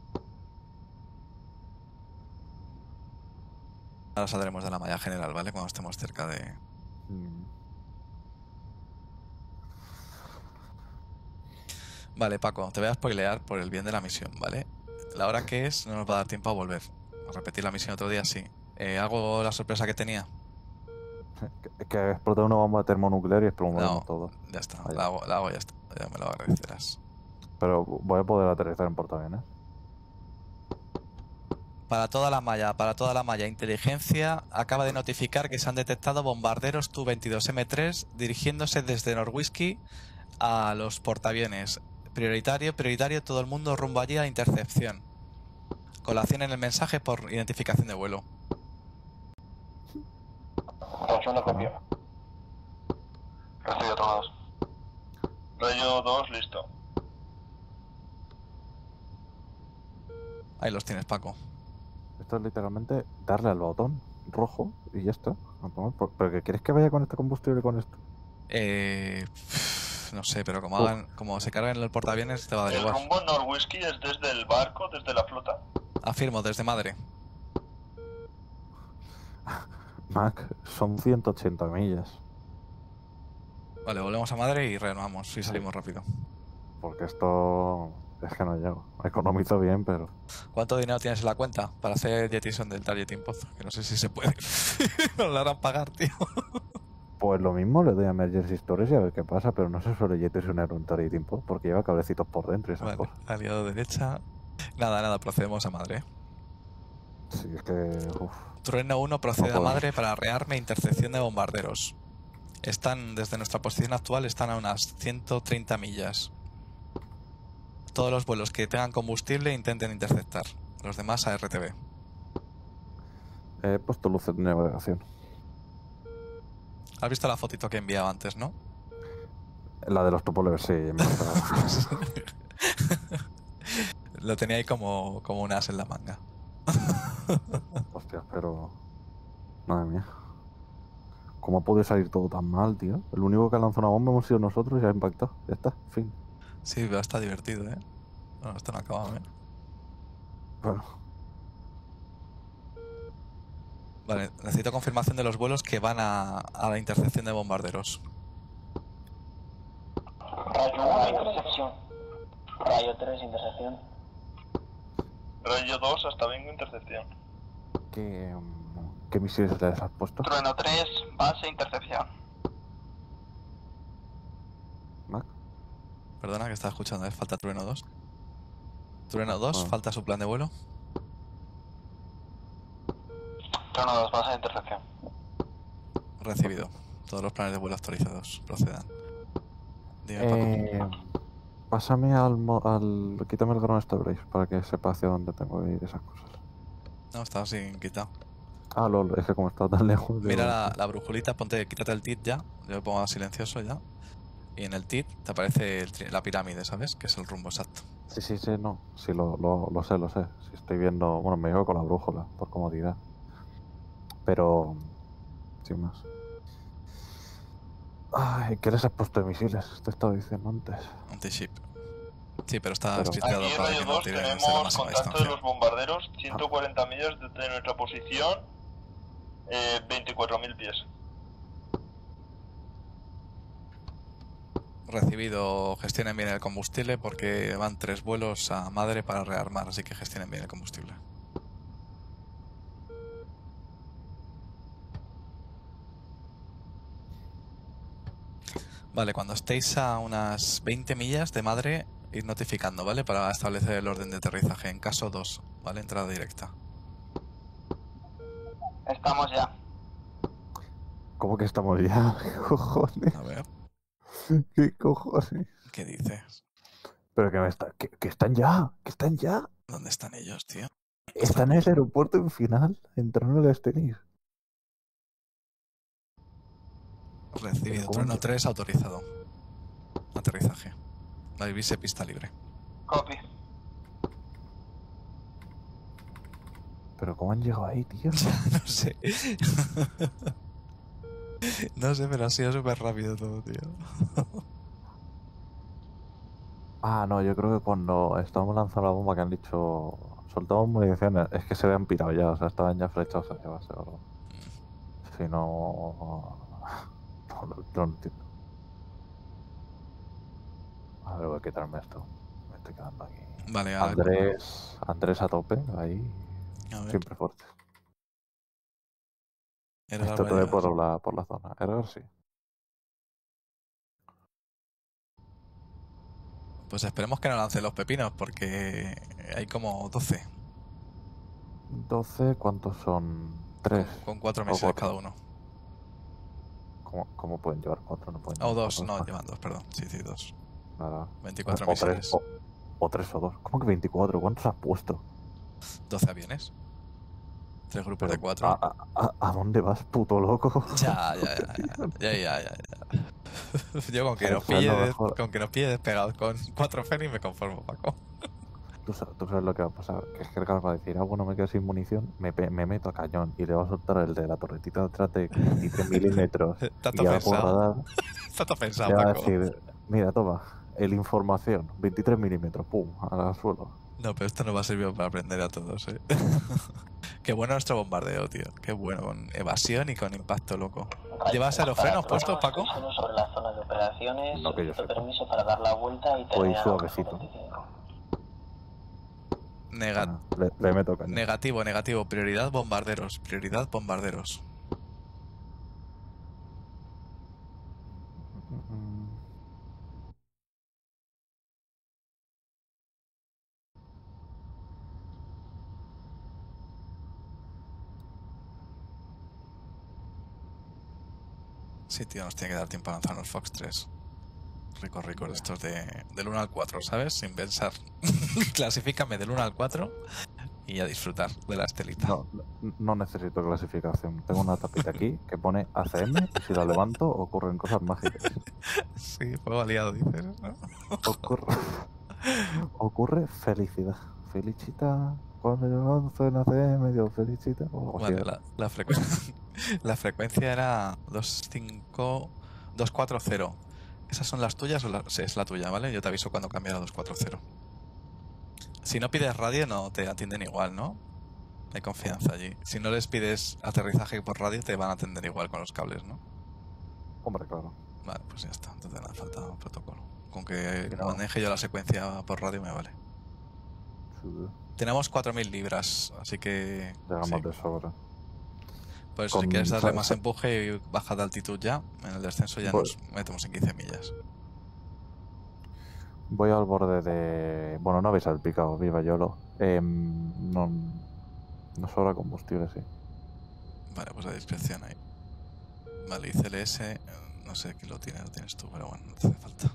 Ahora saldremos de la malla general, ¿vale? Cuando estemos cerca de... Mm. Vale, Paco, te voy a spoilear por el bien de la misión, ¿vale? La hora que es no nos va a dar tiempo a volver. A repetir la misión otro día, sí. Eh, ¿Hago la sorpresa que tenía? Que, que explota una bomba termonuclear y explotamos No, todo. ya está. Vaya. La hago, la hago y ya está. Ya me lo agradecerás. Pero voy a poder aterrizar en portaaviones. Para toda la malla, para toda la malla, inteligencia acaba de notificar que se han detectado bombarderos Tu veintidós eme tres dirigiéndose desde Norwhisky a los portaaviones. Prioritario, prioritario, todo el mundo rumbo allí a intercepción. Colación en el mensaje por identificación de vuelo. Rayo uno copio. Recibido Trueno dos. Rayo dos, listo. Ahí los tienes, Paco. Esto es literalmente darle al botón rojo y ya está. ¿Pero qué quieres que vaya con este combustible con esto? Eh, no sé, pero como hagan, como se carguen el portaaviones te va a dar El igual. rumbo Norwhisky es desde el barco, desde la flota. Afirmo, desde madre. Mac, son ciento ochenta millas. Vale, volvemos a madre y renovamos y salimos rápido. Porque esto es que no llego. Economizo bien, pero... ¿Cuánto dinero tienes en la cuenta para hacer Jetison del Targeting Pozo? Que no sé si se puede. Nos lo harán pagar, tío. Pues lo mismo le doy a Emergency Storage y a ver qué pasa, pero no se suele jetear un Targeting Pod porque lleva cablecitos por dentro y esas Vale, cosas. aliado derecha. Nada, nada, procedemos a madre. Sí, es que... Uf. Trueno uno procede No a puedo. madre para rearme e intercepción de bombarderos. Están, desde nuestra posición actual, están a unas ciento treinta millas. Todos los vuelos que tengan combustible intenten interceptar. Los demás a R T B. He puesto luces de navegación. ¿Has visto la fotito que he enviado antes, no? La de los topolers, sí. Me ha gustado. Lo tenía ahí como, como un as en la manga. Hostia, pero... Madre mía. ¿Cómo puede salir todo tan mal, tío? El único que ha lanzado una bomba hemos sido nosotros y ha impactado. Ya está, fin. Sí, pero está divertido, ¿eh? Bueno, esto no ha acabado, ¿eh? Bueno, Vale, necesito confirmación de los vuelos que van a, a la intercepción de bombarderos. Rayo uno, intercepción. Rayo tres, intercepción. Rayo dos, hasta vengo intercepción. ¿qué, mm, ¿qué misiles les has puesto? Trueno tres, base, intercepción. Mac? Perdona que estaba escuchando, ¿eh? Falta Trueno dos. Trueno dos, Ah. falta su plan de vuelo. Trueno dos, base, intercepción. Recibido. Todos los planes de vuelo actualizados. Procedan. Dime, Paco. Eh, pásame al, mo- al... Quítame el ground storage para que sepa hacia dónde tengo que ir esas cosas. No, estaba sin quitar. Ah, lol, es que como está tan lejos... Mira digo, la, la brujulita, ponte, quítate el tit ya. Yo lo pongo a silencioso ya. Y en el tit te aparece el tri- la pirámide, ¿sabes? Que es el rumbo exacto. Sí, sí, sí, no. Sí, lo, lo, lo sé, lo sé. Si estoy viendo... Bueno, me llevo con la brújula, por comodidad. Pero... Sin más. Ay, ¿qué les has puesto de misiles? Te estaba diciendo antes. Anti-ship. Sí, pero está Pero- estricteado Aquí en para Rayo que no dos tiren desde la tenemos máxima contacto de distancia. los bombarderos, ciento cuarenta millas desde nuestra posición, eh, veinticuatro mil pies. Recibido, gestionen bien el combustible porque van tres vuelos a madre para rearmar, así que gestionen bien el combustible. Vale, cuando estéis a unas veinte millas de madre, ir notificando, ¿vale? Para establecer el orden de aterrizaje. En caso dos, ¿vale? Entrada directa. Estamos ya. ¿Cómo que estamos ya? ¿Qué cojones? A ver, ¿Qué cojones? ¿qué dices? Pero que me está... Que, que están ya, que están ya. ¿Dónde están ellos, tío? Están en el aeropuerto en final, entrando a las tenis. Recibido. ¿Cómo Trueno que- tres autorizado. Aterrizaje. La divise pista libre. Copy. Pero ¿cómo han llegado ahí, tío? No sé. No sé, pero ha sido súper rápido todo, tío. Ah, no, yo creo que cuando estábamos lanzando la bomba que han dicho soltamos municiones, es que se habían pirado ya, o sea, estaban ya flechados hacia base o algo. Si no... No, no, no lo entiendo. A ver, voy a quitarme esto. Me estoy quedando aquí. Vale, ahora. Andrés, Andrés a tope, ahí, A ver, siempre fuerte. Edgar Esto va a todo llegar. por la, por la zona. Edgar sí. Pues esperemos que no lancen los pepinos porque hay como doce. doce, ¿cuántos son? tres. Con, con cuatro o misiles cuatro. cada uno. ¿Cómo, ¿Cómo pueden llevar cuatro? No pueden O llevar dos, cuatro, no, ¿no? llevan dos, perdón. Sí, sí, dos. Nada. veinticuatro o, tres, misiles. o, o tres o dos. ¿Cómo que veinticuatro? ¿Cuántos has puesto? doce aviones. Tres grupos de Pero, cuatro. ¿a, a, a- ¿a dónde vas, puto loco? Ya, ya, ya, ya, ya, ya, ya, ya. Yo con que nos ¿Sabes pille, lo des- mejor? con que nos pille despegados con cuatro Fénix me conformo, Paco. ¿Tú sabes, tú sabes lo que va a pasar, que es que el Edgar va a decir, ah, bueno, me quedo sin munición, me, pe- me meto a cañón y le va a soltar el de la torretita de atrás de veintitrés milímetros Está y todo ya va por pensado. radar, Está todo pensado, le va a Paco. decir, mira, toma, el información, veintitrés milímetros, pum, al suelo. No, pero esto no va a servir para aprender a todos, eh. Qué bueno nuestro bombardeo, tío. Qué bueno, con evasión y con impacto loco. ¿Llevas aerofrenos puestos, Paco? Solo sobre la zona de operaciones. No que yo solicito sepa. permiso para dar la vuelta y Voy terminar la suavecito. veinticinco. Nega- Bueno, le, le meto cañón. negativo, negativo. Prioridad bombarderos. Prioridad bombarderos. Mm, Sí, tío, nos tiene que dar tiempo a lanzar los Fox tres. Rico, rico, estos de, del uno al cuatro, ¿sabes? Sin pensar. Clasifícame del uno al cuatro y a disfrutar de la estelita. No, no- no necesito clasificación. Tengo una tapita aquí que pone A C M y si la levanto ocurren cosas mágicas. Sí, fuego aliado, dices, ¿no? Ocurre, ocurre felicidad. Felicita. Cuando yo lanzo en A C M, digo felicita. O algo así. Vale, la, la, frecu- la frecuencia era dos cinco dos cuatro cero. ¿Esas son las tuyas o la... Sí, es la tuya, ¿vale? Yo te aviso cuando cambie a dos cuatro cero. Si no pides radio, no te atienden igual, ¿no? Hay confianza allí. Si no les pides aterrizaje por radio, te van a atender igual con los cables, ¿no? Hombre, claro. Vale, pues ya está. Entonces nada, falta un protocolo. Con que Pero- maneje yo la secuencia por radio me vale. Sí, Tenemos cuatro mil libras, así que... llegamos sí. de sobra. Por eso, si Con- quieres darle sa- más sa- empuje y bajar de altitud ya, en el descenso ya Voy- nos metemos en quince millas. Voy al borde de... Bueno, no habéis salpicado, viva Yolo. Eh, no, no sobra combustible, sí. Vale, pues a discreción ahí. Vale, y C L S, eh, no sé quién lo tiene, lo tienes tú, pero bueno, no te hace falta.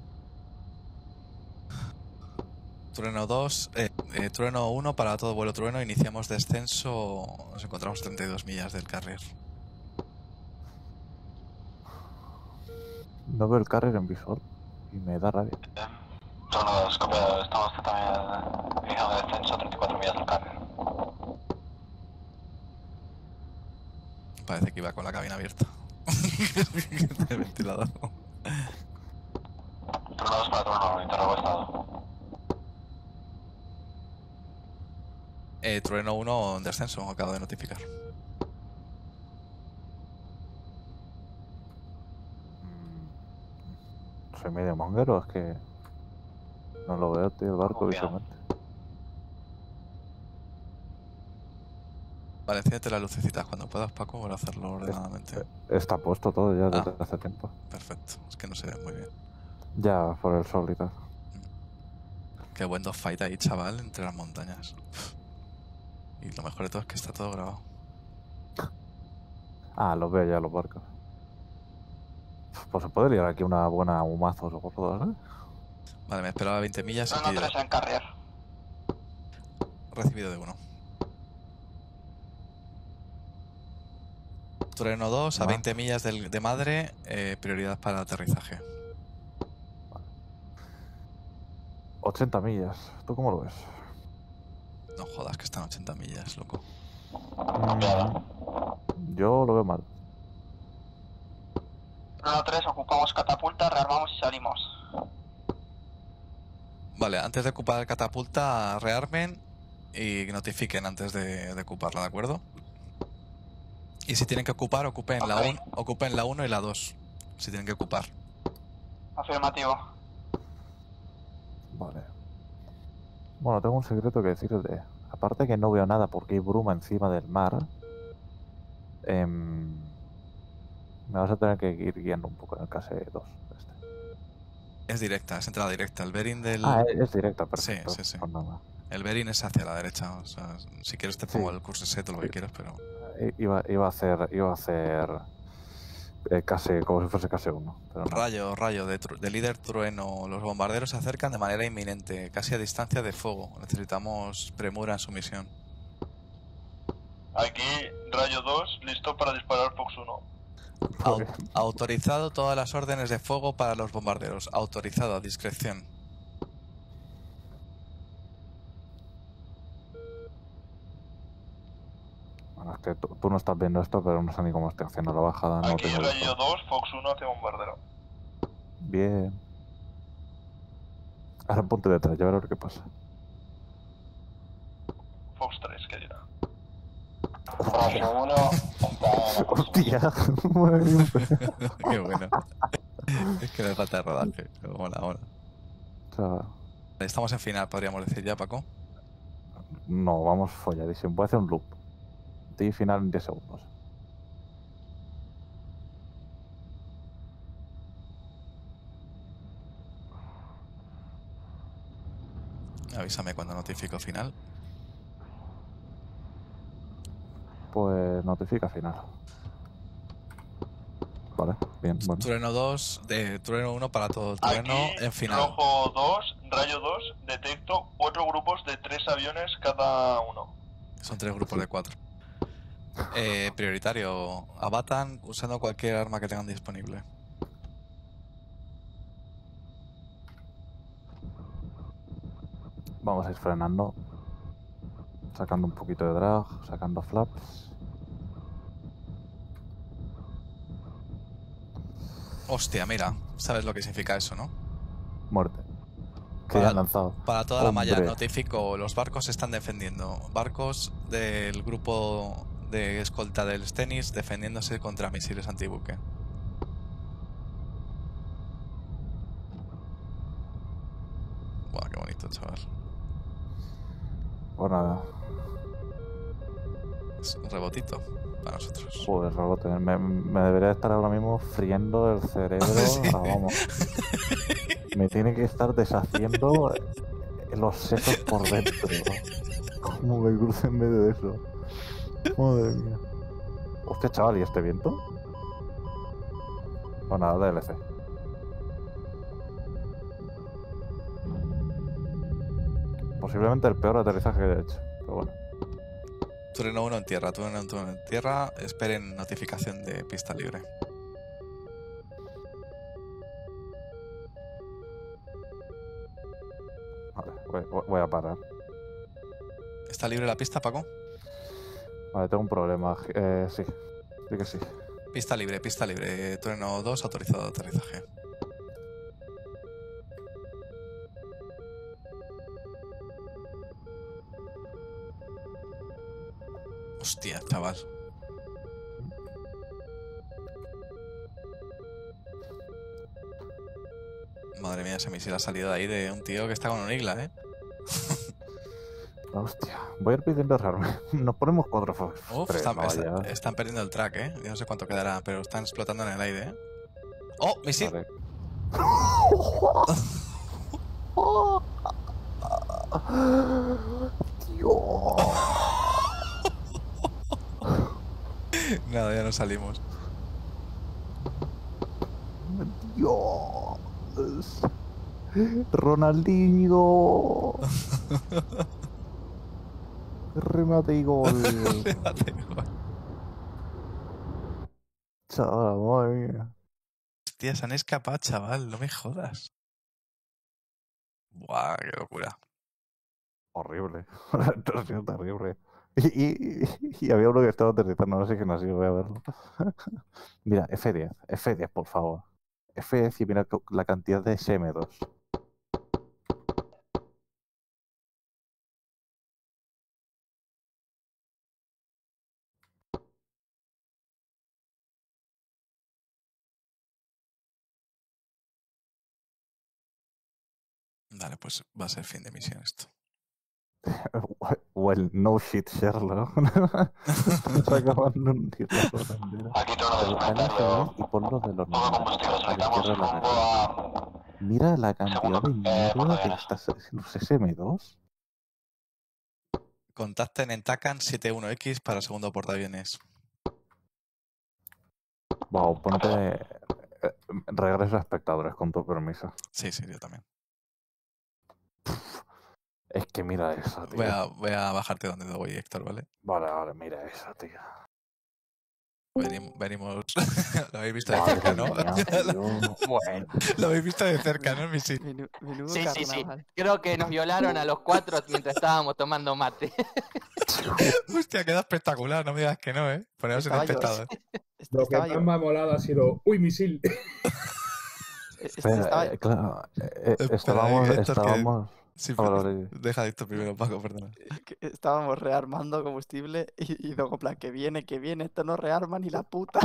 Trueno dos, eh, eh, Trueno uno para todo vuelo Trueno, iniciamos descenso, nos encontramos treinta y dos millas del carrier. No veo el carrier en visual y me da rabia. Trono dos, copiado. Estamos también iniciando descenso, treinta y cuatro millas del carrier. Parece que iba con la cabina abierta. El ventilador. Trono dos para Trono uno, interrogo estado. Eh, Trueno uno en descenso, acabo de notificar. Mm, Soy medio monguero, es que no lo veo, tío, el barco Copiado. visualmente. Vale, enciéndete las lucecitas cuando puedas, Paco, para hacerlo ordenadamente. Está puesto todo ya desde Ah. hace tiempo. Perfecto, es que no se ve muy bien. Ya, por el sol y tal. Qué buen dogfight ahí, chaval, entre las montañas. Y lo mejor de todo es que está todo grabado. Ah, los veo ya los barcos. Pues se puede liar aquí una buena humazos o gordos, ¿eh? Vale, me esperaba veinte millas y Trono aquí tres en carrier. recibido de uno. Trueno dos a Ah. veinte millas del- de madre, eh, prioridad para aterrizaje. ochenta millas. ¿Tú cómo lo ves? No jodas que están a ochenta millas, loco. Mm, Yo lo veo mal. Trono tres, ocupamos catapulta, rearmamos y salimos. Vale, antes de ocupar catapulta, rearmen y notifiquen antes de, de ocuparla, ¿de acuerdo? Y si tienen que ocupar, ocupen la Ok. uno, ocupen la uno y la dos. Si tienen que ocupar. Afirmativo. Vale. Bueno, tengo un secreto que deciros de... Aparte que no veo nada porque hay bruma encima del mar, em, me vas a tener que ir guiando un poco en el K S dos. Este. Es directa, es entrada directa. El bearing del... Ah, es, es directa, perfecto. sí, sí. Pues nada. El bearing es hacia la derecha. O sea, si quieres te pongo Sí. el curso set o lo que quieras, pero... I- Iba, iba a hacer... Iba a hacer... eh, K S, como si fuese K S uno. Pero no. Rayo, rayo, de, tru- de líder trueno. Los bombarderos se acercan de manera inminente, casi a distancia de fuego. Necesitamos premura en su misión. Aquí, rayo dos, listo para disparar Fox uno. Au- autorizado todas las órdenes de fuego para los bombarderos. Autorizado a discreción. Bueno, es que tú, tú no estás viendo esto, pero no sé ni cómo estoy haciendo la bajada. No Aquí, tengo rayo visto. dos, Fox uno hacia bombardero. Bien. Ahora ponte detrás, ya verás qué pasa. Fox tres, ¿qué dirá? Rayo uno está en la ¡Hostia! Madre mía. Qué bueno. Es que me falta de rodaje. Pero mola, mola. O sea, Estamos en final, podríamos decir ya, Paco. no, vamos folladísimo. Voy a hacer un loop. Di final en diez segundos. Avísame cuando notifico final. Pues notifica final. Vale, bien, bueno. Trueno dos, de Trueno uno para todo el trueno Aquí, en final. rojo dos, rayo dos, detecto cuatro grupos de tres aviones cada uno. Son tres grupos de cuatro. Eh, prioritario, abatan usando cualquier arma que tengan disponible. Vamos a ir frenando. Sacando un poquito de drag, sacando flaps. Hostia, mira, sabes lo que significa eso, ¿no? Muerte. Que Para- ya han lanzado. Para toda la malla Hombre. notifico, los barcos se están defendiendo. Barcos del grupo de escolta del Stennis defendiéndose contra misiles antibuque. Buah, qué bonito, chaval. Pues nada. Es un rebotito para nosotros. Joder, rebote. Me, me debería estar ahora mismo friendo el cerebro. Sí. Ah, vamos. Me tiene que estar deshaciendo los sesos por dentro. Como me cruce en medio de eso. Madre mía. Hostia, chaval, ¿y este viento? Pues nada, D L C. Posiblemente el peor aterrizaje que he hecho. Pero bueno. Turno uno en tierra, turno uno en tierra. Esperen notificación de pista libre. Vale, voy, voy a parar. ¿Está libre la pista, Paco? Vale, tengo un problema. Eh, sí, sí que sí. Pista libre, pista libre. Turno dos, autorizado de aterrizaje. Hostia, chaval. Madre mía, ese misil ha salido de ahí de un tío que está con un igla, ¿eh? Hostia, voy a ir pidiendo rearme. Nos ponemos cuatro Fox. Uf, Tres, están, no, está- ya. están perdiendo el track, ¿eh? Yo no sé cuánto quedará, pero están explotando en el aire, ¿eh? ¡Oh, misil! Vale. Nada, ya no salimos. Dios. Ronaldinho. Remate y gol. Chaval, madre mía. Hostia, se han escapado, chaval, no me jodas. Buah, qué locura. Horrible. Esto ha sido terrible. Y, y, y había uno que estaba aterrizando, no sé quién ha sido, voy a verlo. Mira, F diez, F diez, por favor. F diez y mira co- la cantidad de S M dos. Vale, pues va a ser fin de misión esto. Well, no shit, Sherlock. Estamos acabando un tiro a la bandera. Aquí todo Dale lo al F diez y ponlo de los Todo normales, combustible, a la saltamos izquierda de la rumbo red. a... Mira la cantidad de Segundo, eh, mierda que portaaviones. estás haciendo los S M dos. Contacten en Tacan setenta y uno X para segundo portaaviones. Wow, ponte. eh, Regreso a espectadores, con tu permiso. Sí, sí, yo también. Es que mira eso, tío. Voy a, voy a bajarte donde voy, Héctor, ¿vale? Vale, vale, mira eso, tío. Venim- venimos... Lo habéis visto de Madre cerca, ¿no? mía, tío. Bueno. Lo habéis visto de cerca, ¿no? El misil. Menu- menudo Sí, sí, sí. carnaval. Creo que nos violaron a los cuatro mientras estábamos tomando mate. Hostia, queda espectacular, no me digas que no, ¿eh? Poneros en Estaba yo- espectador. Est- Lo que Estaba más yo. me ha molado ha sido, uy, misil. est- Espera, estaba- eh, claro. eh, eh, Espera, estábamos. Héctor, que- estábamos... Sí, Ah, vale, pero- vale. Deja esto primero, Paco, perdona. que Estábamos rearmando combustible y, y luego en plan, que viene, que viene, esto no rearma ni la puta.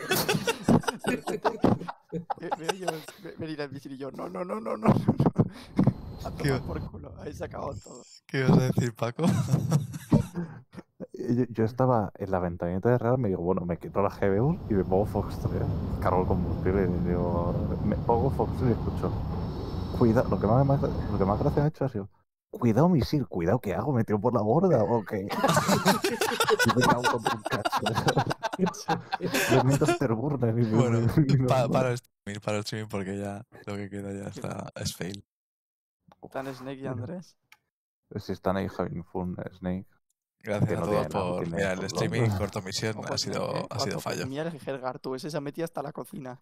Me- Veo yo ve- venir el misil y yo, no, no, no, no, no, no. A ¿Qué? tomar por culo, ahí se acabó todo. ¿Qué ibas a decir, Paco? Yo, yo estaba en la ventanita de real, me digo, bueno, me quito la G B U y me pongo Fox tres, cargo el combustible y digo, me pongo Fox tres y escucho, cuidado, lo que más, más- lo que más gracia me ha hecho ha sido, cuidado misil, cuidado, ¿qué hago? ¿Me tiro por la borda o qué? Y me cago contra un cacho. Le meto afterburner y me- Bueno, y me- pa- para el streaming, para el streaming porque ya lo que queda ya está, es fail. Tan Snake y Andrés. Si están ahí having fun, Snake. Gracias Que a no todos tiene nada, por tiene mirar el todo. streaming, corto misión, Ojo, ha sido, eh, ha sido guapo, fallo. Mira el Helgar, tú, ese se ha metido hasta la cocina.